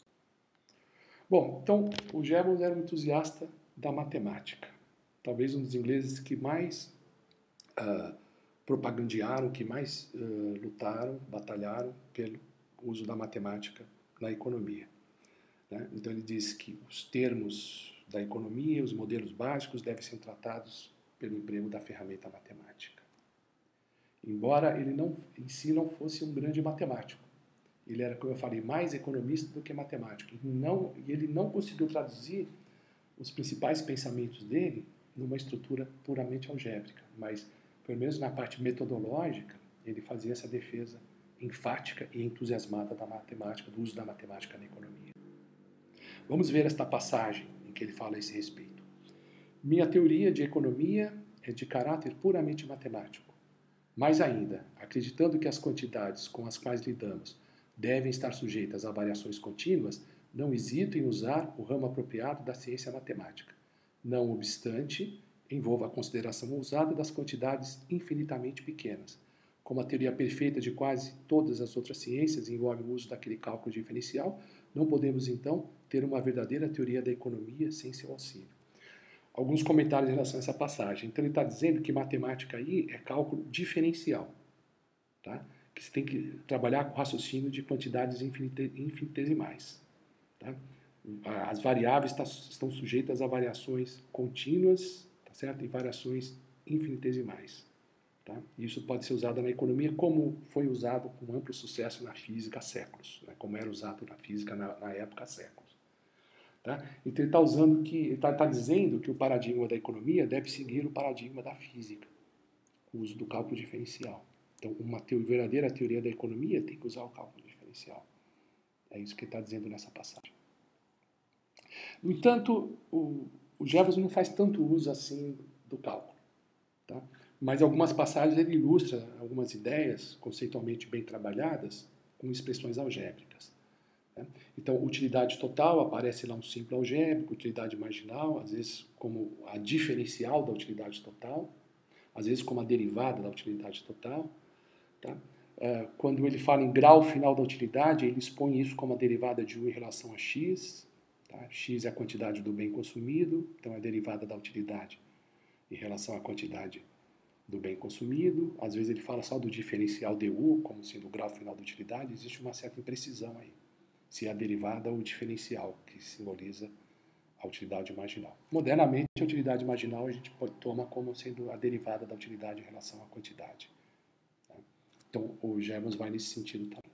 Bom, então o Jevons era um entusiasta da matemática. Talvez um dos ingleses que mais propagandearam, que mais lutaram, batalharam pelo uso da matemática na economia. Né? Então ele diz que os termos da economia, os modelos básicos devem ser tratados pelo emprego da ferramenta matemática. Embora ele em si não fosse um grande matemático, ele era, como eu falei, mais economista do que matemático. E ele não conseguiu traduzir os principais pensamentos dele numa estrutura puramente algébrica, mas, pelo menos na parte metodológica, ele fazia essa defesa enfática e entusiasmada da matemática, do uso da matemática na economia. Vamos ver esta passagem em que ele fala a esse respeito. Minha teoria de economia é de caráter puramente matemático. Mais ainda, acreditando que as quantidades com as quais lidamos devem estar sujeitas a variações contínuas, não hesito em usar o ramo apropriado da ciência matemática. Não obstante, envolva a consideração ousada das quantidades infinitamente pequenas. Como a teoria perfeita de quase todas as outras ciências envolve o uso daquele cálculo diferencial, não podemos, então, ter uma verdadeira teoria da economia sem seu auxílio. Alguns comentários em relação a essa passagem. Então, ele está dizendo que matemática aí é cálculo diferencial, tá? Que você tem que trabalhar com raciocínio de quantidades infinitesimais. Tá? As variáveis estão sujeitas a variações contínuas, tá certo? E variações infinitesimais. Tá? Isso pode ser usado na economia como foi usado com amplo sucesso na física há séculos, né? Como era usado na física na época há séculos. Tá? Então ele está dizendo que o paradigma da economia deve seguir o paradigma da física, o uso do cálculo diferencial. Então, uma verdadeira teoria da economia tem que usar o cálculo diferencial. É isso que ele está dizendo nessa passagem. No entanto, o Jevons não faz tanto uso assim do cálculo. Tá? Mas em algumas passagens ele ilustra algumas ideias conceitualmente bem trabalhadas com expressões algébricas. Né? Então, utilidade total aparece lá um símbolo algébrico, utilidade marginal, às vezes como a diferencial da utilidade total, às vezes como a derivada da utilidade total. Tá? Quando ele fala em grau final da utilidade, ele expõe isso como a derivada de 1 em relação a x. Tá? X é a quantidade do bem consumido, então é a derivada da utilidade em relação à quantidade do bem consumido. Às vezes ele fala só do diferencial du, como sendo o grau final da utilidade. Existe uma certa imprecisão aí, se é a derivada ou o diferencial que simboliza a utilidade marginal. Modernamente, a utilidade marginal a gente toma como sendo a derivada da utilidade em relação à quantidade. Então, o Jevons vai nesse sentido também.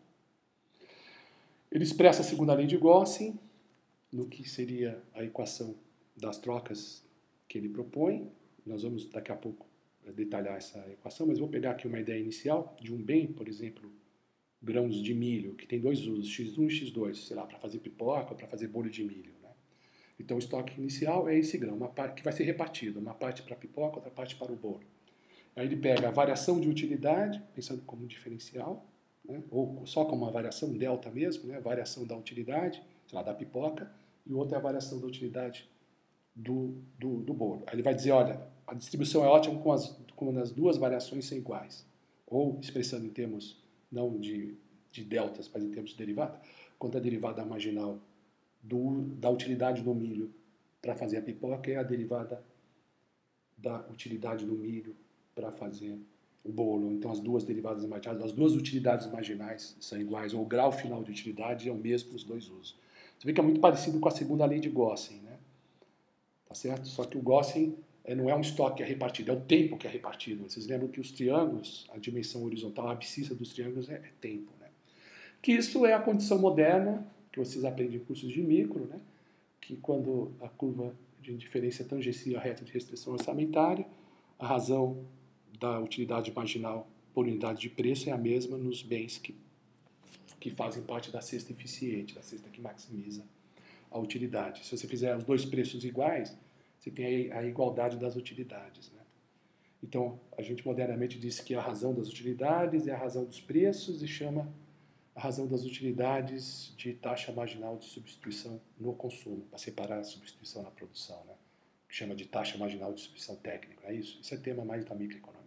Ele expressa a segunda lei de Gaussian, no que seria a equação das trocas que ele propõe. Nós vamos, daqui a pouco, detalhar essa equação, mas vou pegar aqui uma ideia inicial de um bem, por exemplo, grãos de milho, que tem dois usos, x1 e x2, sei lá, para fazer pipoca ou para fazer bolo de milho. Né? Então, o estoque inicial é esse grão, uma parte que vai ser repartido, uma parte para pipoca, outra parte para o bolo. Aí ele pega a variação de utilidade, pensando como um diferencial, né? Ou só como uma variação delta mesmo, né? Variação da utilidade, sei lá, da pipoca, e o outro é a variação da utilidade do bolo. Aí ele vai dizer, olha, a distribuição é ótima quando as duas variações são iguais. Ou, expressando em termos não de deltas, mas em termos de derivada, quando a derivada marginal da utilidade do milho para fazer a pipoca é a derivada da utilidade do milho para fazer o bolo. Então, as duas derivadas marginais, as duas utilidades marginais são iguais, ou o grau final de utilidade é o mesmo para os dois usos. Você vê que é muito parecido com a segunda lei de Gaussian, né? Tá certo? Só que o Gaussian não é um estoque que é repartido, é o tempo que é repartido. Vocês lembram que os triângulos, a dimensão horizontal, a abscissa dos triângulos é tempo, né? Que isso é a condição moderna, que vocês aprendem em cursos de micro, né? Que quando a curva de indiferença tangencia a reta de restrição orçamentária, a razão da utilidade marginal por unidade de preço é a mesma nos bens que fazem parte da cesta eficiente, da cesta que maximiza a utilidade. Se você fizer os dois preços iguais, você tem a igualdade das utilidades. Né? Então, a gente modernamente diz que a razão das utilidades é a razão dos preços e chama a razão das utilidades de taxa marginal de substituição no consumo, para separar a substituição na produção, né? Que chama de taxa marginal de substituição técnica. É isso? Isso é tema mais da microeconomia.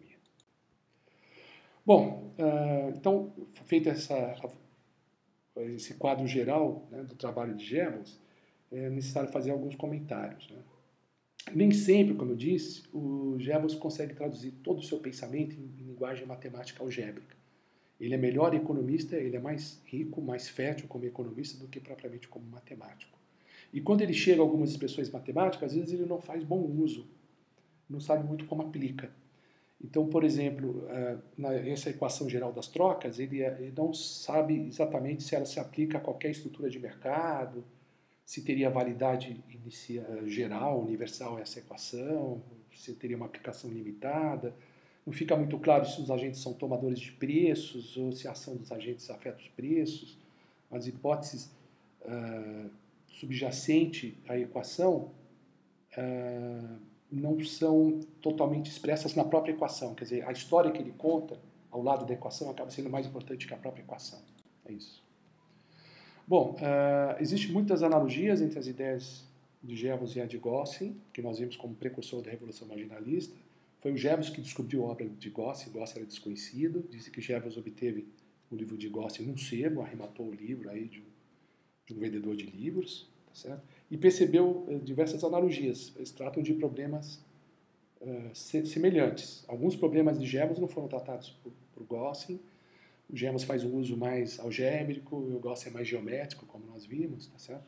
Bom, então, feito esse quadro geral, né, do trabalho de Jevons, é necessário fazer alguns comentários. Né? Nem sempre, como eu disse, o Jevons consegue traduzir todo o seu pensamento em linguagem matemática algébrica. Ele é melhor economista, ele é mais rico, mais fértil como economista do que propriamente como matemático. E quando ele chega a algumas expressões matemáticas, às vezes ele não faz bom uso, não sabe muito como aplica. Então, por exemplo, nessa equação geral das trocas, ele não sabe exatamente se ela se aplica a qualquer estrutura de mercado, se teria validade geral, universal essa equação, se teria uma aplicação limitada. Não fica muito claro se os agentes são tomadores de preços ou se a ação dos agentes afeta os preços. As hipóteses subjacentes à equação não são totalmente expressas na própria equação. Quer dizer, a história que ele conta ao lado da equação acaba sendo mais importante que a própria equação. É isso. Bom, existem muitas analogias entre as ideias de Jevons e a de Gaussian, que nós vimos como precursor da Revolução Marginalista. Foi o Jevons que descobriu a obra de Gaussian. Gaussian era desconhecido. Disse que Jevons obteve o livro de Gaussian num sebo, arrematou o livro aí de um vendedor de livros, tá certo? E percebeu diversas analogias. Eles tratam de problemas semelhantes. Alguns problemas de Jevons não foram tratados por Gaussian. O Jevons faz um uso mais algébrico, o Gaussian é mais geométrico, como nós vimos, tá certo?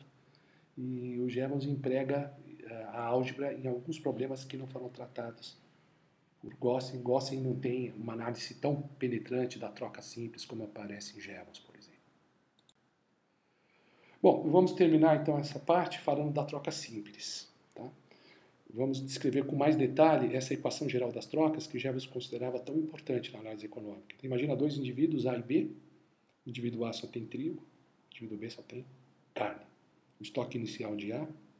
E o Jevons emprega a álgebra em alguns problemas que não foram tratados por Gossen. Gossen não tem uma análise tão penetrante da troca simples como aparece em Jevons, por exemplo. Bom, vamos terminar então essa parte falando da troca simples. Tá? Vamos descrever com mais detalhe essa equação geral das trocas que Jevons considerava tão importante na análise econômica. Então, imagina dois indivíduos, A e B. O indivíduo A só tem trigo, o indivíduo B só tem carne. O estoque inicial de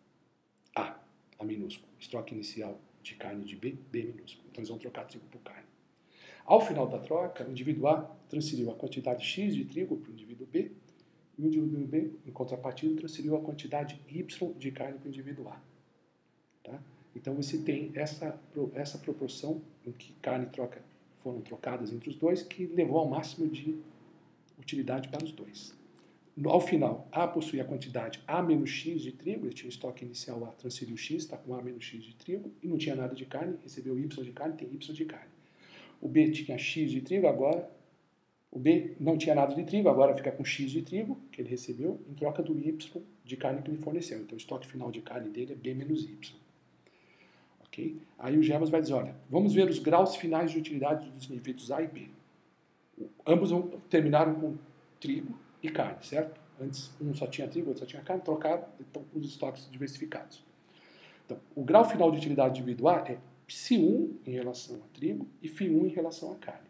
A minúsculo. O estoque inicial de carne de B minúsculo. Então eles vão trocar trigo por carne. Ao final da troca, o indivíduo A transferiu a quantidade X de trigo para o indivíduo B, e o indivíduo B, em contrapartida, transferiu a quantidade Y de carne para o indivíduo A. Tá? Então você tem essa proporção em que carne foram trocadas entre os dois, que levou ao máximo de utilidade para os dois. Ao final, A possui a quantidade A menos X de trigo, ele tinha o estoque inicial A, transferiu X, está com A menos X de trigo, e não tinha nada de carne, recebeu Y de carne, tem Y de carne. O B tinha X de trigo, agora o B não tinha nada de trigo, agora fica com X de trigo, que ele recebeu, em troca do Y de carne que ele forneceu. Então o estoque final de carne dele é B menos Y. Okay? Aí o Jevons vai dizer, olha, vamos ver os graus finais de utilidade dos indivíduos A e B. Ambos terminaram com trigo e carne, certo? Antes um só tinha trigo, outro só tinha carne, trocaram, então os estoques diversificados. Então, o grau final de utilidade individual é Ψ1 em relação a trigo e Φ1 em relação a carne.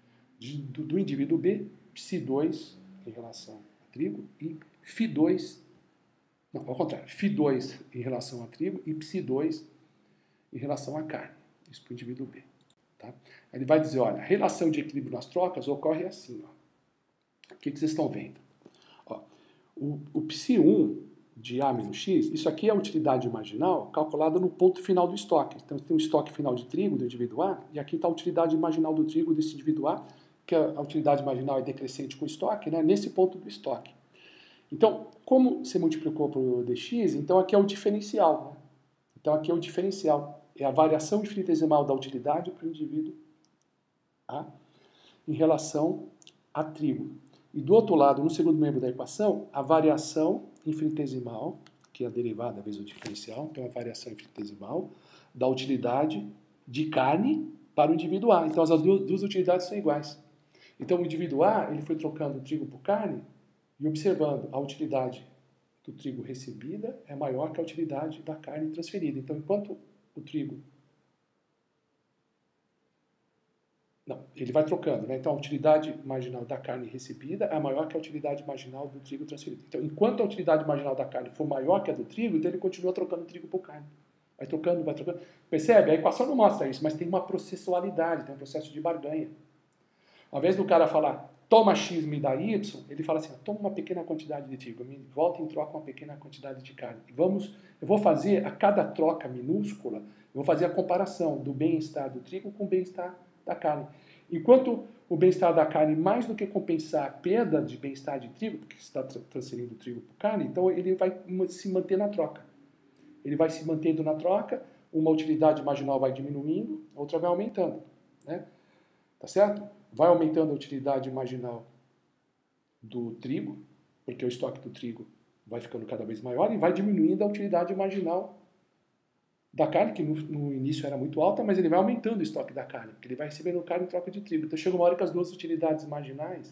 Do indivíduo B, Ψ2 em relação a trigo e Φ2, não, ao contrário, Φ2 em relação a trigo e Ψ2 em relação à carne. Isso para o indivíduo B. Tá? Ele vai dizer, olha, a relação de equilíbrio nas trocas ocorre assim. Ó. O que vocês estão vendo? Ó, o Ψ1 de A menos X, isso aqui é a utilidade marginal calculada no ponto final do estoque. Então, tem o estoque final de trigo do indivíduo A, e aqui está a utilidade marginal do trigo desse indivíduo A, que a utilidade marginal é decrescente com o estoque, né, nesse ponto do estoque. Então, como você multiplicou por dx, então aqui é o diferencial. Né? Então, aqui é o diferencial. É a variação infinitesimal da utilidade para o indivíduo A em relação a trigo. E do outro lado, no segundo membro da equação, a variação infinitesimal, que é a derivada vezes o diferencial, então a variação infinitesimal da utilidade de carne para o indivíduo A. Então as duas utilidades são iguais. Então o indivíduo A ele foi trocando o trigo por carne e observando a utilidade do trigo recebida é maior que a utilidade da carne transferida. Então enquanto o trigo... Não, ele vai trocando, né? Então a utilidade marginal da carne recebida é maior que a utilidade marginal do trigo transferido. Então, enquanto a utilidade marginal da carne for maior que a do trigo, então ele continua trocando trigo por carne. Vai trocando, vai trocando. Percebe? A equação não mostra isso, mas tem uma processualidade, tem um processo de barganha. Ao invés do cara falar, toma X, me dá Y, ele fala assim, toma uma pequena quantidade de trigo, me volta em troca uma pequena quantidade de carne. Eu vou fazer, a cada troca minúscula, eu vou fazer a comparação do bem-estar do trigo com o bem-estar da carne. Enquanto o bem-estar da carne, mais do que compensar a perda de bem-estar de trigo, porque você está transferindo o trigo por carne, então ele vai se manter na troca. Ele vai se mantendo na troca, uma utilidade marginal vai diminuindo, a outra vai aumentando. Né? Tá certo? Vai aumentando a utilidade marginal do trigo, porque o estoque do trigo vai ficando cada vez maior, e vai diminuindo a utilidade marginal da carne, que no início era muito alta, mas ele vai aumentando o estoque da carne, porque ele vai recebendo carne em troca de trigo. Então chega uma hora que as duas utilidades marginais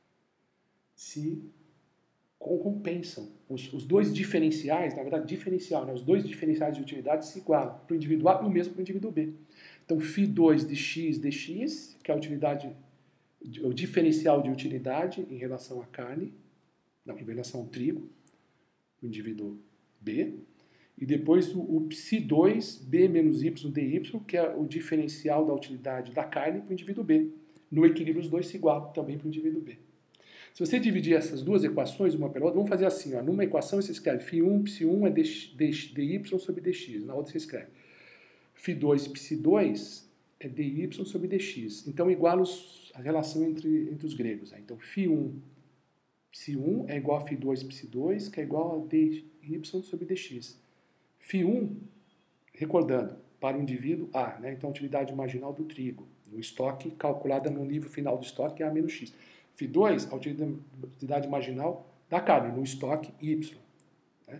se compensam. Os dois diferenciais, na verdade diferencial, né? Os dois diferenciais de utilidade se igualam para o indivíduo A e o mesmo para o indivíduo B. Então Φ2 de X dx, que é a utilidade, o diferencial de utilidade em relação à carne, não, em relação ao trigo, o indivíduo B, e depois o Ψ2 B menos Y dy, que é o diferencial da utilidade da carne para o indivíduo B. No equilíbrio, os dois se igualam também para o indivíduo B. Se você dividir essas duas equações, uma pela outra, vamos fazer assim. Ó, numa equação você escreve Φ1, Ψ1 é dy sobre dx. Na outra você escreve Φ2, Ψ2 é dy sobre dx. Então, iguala a relação entre os gregos. Né? Então, Φ1, Ψ1 é igual a Φ2, Ψ2, que é igual a dy sobre dx. Φ1, recordando, para o indivíduo A, né? Então a utilidade marginal do trigo, no estoque, calculada no nível final do estoque, é A menos X. Φ2, a utilidade marginal da carne, no estoque Y. Né?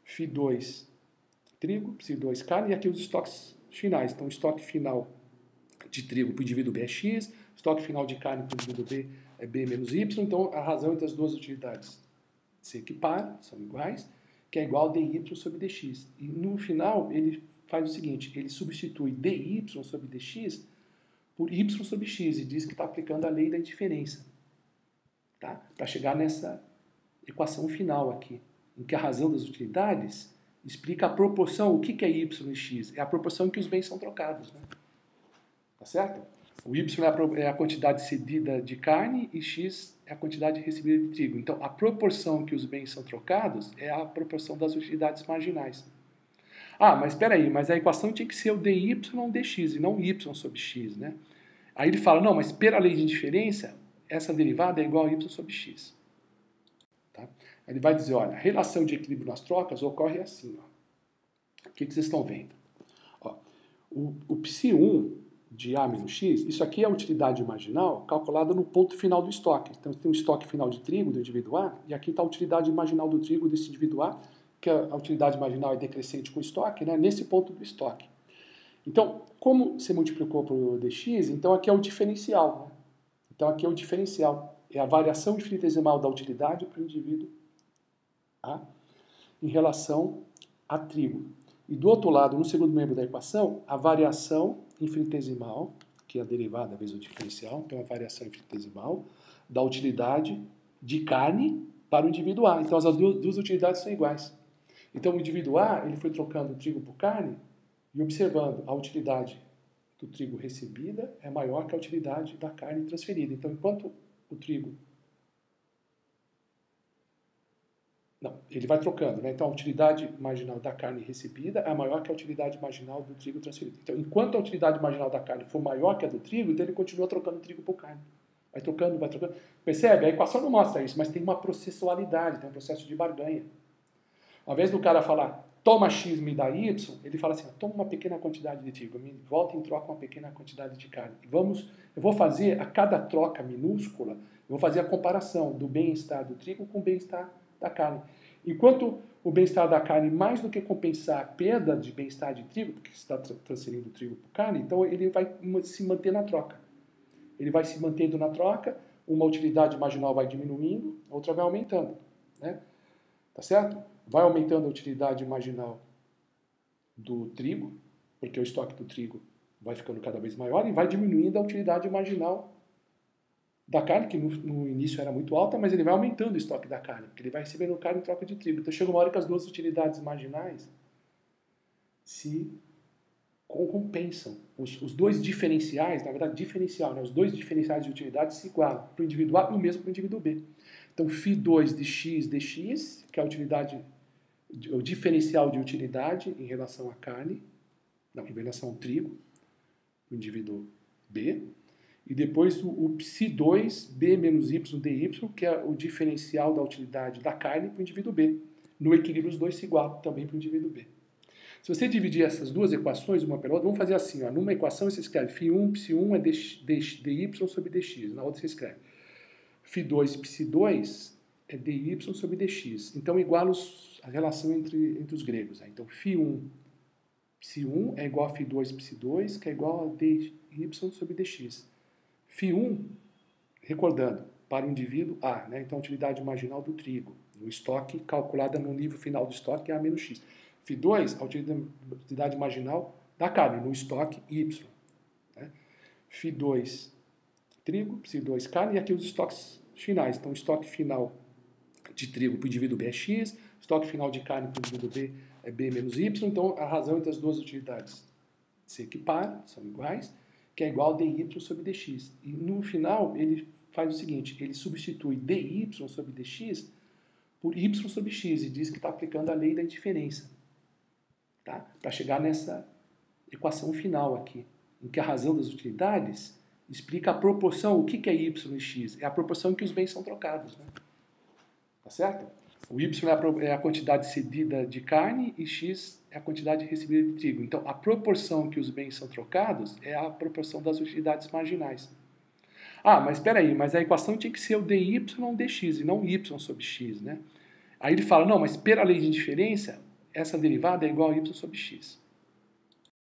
Φ2, trigo, Ψ2, carne, e aqui os estoques finais. Então o estoque final de trigo para o indivíduo B é X, estoque final de carne para o indivíduo B é B menos Y, então a razão entre as duas utilidades se equiparam, são iguais, que é igual a dy sobre dx. E no final ele faz o seguinte, ele substitui dy sobre dx por y sobre x e diz que está aplicando a lei da indiferença, tá? Para chegar nessa equação final aqui, em que a razão das utilidades explica a proporção. O que é y e x? É a proporção em que os bens são trocados, né? Tá certo? O y é a quantidade cedida de carne e x é a quantidade recebida de trigo. Então, a proporção que os bens são trocados é a proporção das utilidades marginais. Ah, mas espera aí, mas a equação tinha que ser o dy dx e não y sobre x, né? Aí ele fala, não, mas pela lei de indiferença, essa derivada é igual a y sobre x. Tá? Ele vai dizer, olha, a relação de equilíbrio nas trocas ocorre assim. Ó. O que vocês estão vendo? Ó, o psi1 de A menos X, isso aqui é a utilidade marginal calculada no ponto final do estoque. Então, tem um estoque final de trigo do indivíduo A, e aqui está a utilidade marginal do trigo desse indivíduo A, que a utilidade marginal é decrescente com o estoque, né, nesse ponto do estoque. Então, como você multiplicou por dx, então aqui é o diferencial. Né? Então, aqui é o diferencial. É a variação infinitesimal da utilidade para o indivíduo A em relação a trigo. E do outro lado, no segundo membro da equação, a variação infinitesimal, que é a derivada vezes o diferencial, então a variação infinitesimal da utilidade de carne para o indivíduo A. Então as duas utilidades são iguais. Então o indivíduo A ele foi trocando o trigo por carne e observando a utilidade do trigo recebida é maior que a utilidade da carne transferida. Então enquanto o trigo... Não, ele vai trocando, né? Então a utilidade marginal da carne recebida é maior que a utilidade marginal do trigo transferido. Então, enquanto a utilidade marginal da carne for maior que a do trigo, então ele continua trocando trigo por carne. Vai trocando, vai trocando. Percebe? A equação não mostra isso, mas tem uma processualidade, tem um processo de barganha. Ao invés do cara falar, toma X, me dá Y, ele fala assim, toma uma pequena quantidade de trigo, me volta em troca uma pequena quantidade de carne. Eu vou fazer, a cada troca minúscula, eu vou fazer a comparação do bem-estar do trigo com o bem-estar da carne. Enquanto o bem-estar da carne, mais do que compensar a perda de bem-estar de trigo, porque você está transferindo o trigo para carne, então ele vai se manter na troca. Ele vai se mantendo na troca, uma utilidade marginal vai diminuindo, a outra vai aumentando. Né? Tá certo? Vai aumentando a utilidade marginal do trigo, porque o estoque do trigo vai ficando cada vez maior, e vai diminuindo a utilidade marginal da carne, que no início era muito alta, mas ele vai aumentando o estoque da carne, porque ele vai recebendo carne em troca de trigo. Então chega uma hora que as duas utilidades marginais se compensam. Os dois diferenciais, na verdade diferencial, né? Os dois diferenciais de utilidade se igualam para o indivíduo A e o mesmo para o indivíduo B. Então φ2 de x dx, que é a utilidade, o diferencial de utilidade em relação à carne, não, em relação ao trigo, o indivíduo B, e depois o psi2 b menos y dy, que é o diferencial da utilidade da carne para o indivíduo B. No equilíbrio, os dois se igualam também para o indivíduo B. Se você dividir essas duas equações, uma pela outra, vamos fazer assim. Ó, numa equação você escreve φ1, psi1 é dy sobre dx. Na outra você escreve φ2, psi2 é dy sobre dx. Então, iguala a relação entre os gregos. Então, φ1, psi1 é igual a φ2, psi2, que é igual a dy sobre dx. φ1, recordando, para o indivíduo A, né? Então a utilidade marginal do trigo, no estoque, calculada no nível final do estoque, que é A menos X. φ2, a utilidade marginal da carne, no estoque Y. Né? φ2, trigo, psi2, carne, e aqui os estoques finais. Então o estoque final de trigo para o indivíduo B é X, estoque final de carne para o indivíduo B é B menos Y, então a razão entre as duas utilidades se equiparam, são iguais, que é igual a dy sobre dx. E no final, ele faz o seguinte, ele substitui dy sobre dx por y sobre x e diz que está aplicando a lei da indiferença. Tá? Para chegar nessa equação final aqui, em que a razão das utilidades explica a proporção. O que é y e x? É a proporção em que os bens são trocados. Né? Tá certo? O y é a quantidade cedida de carne e x é a quantidade recebida de trigo. Então, a proporção que os bens são trocados é a proporção das utilidades marginais. Ah, mas espera aí, mas a equação tinha que ser o dy dx e não y sobre x, né? Aí ele fala, não, mas pela lei de indiferença, essa derivada é igual a y sobre x.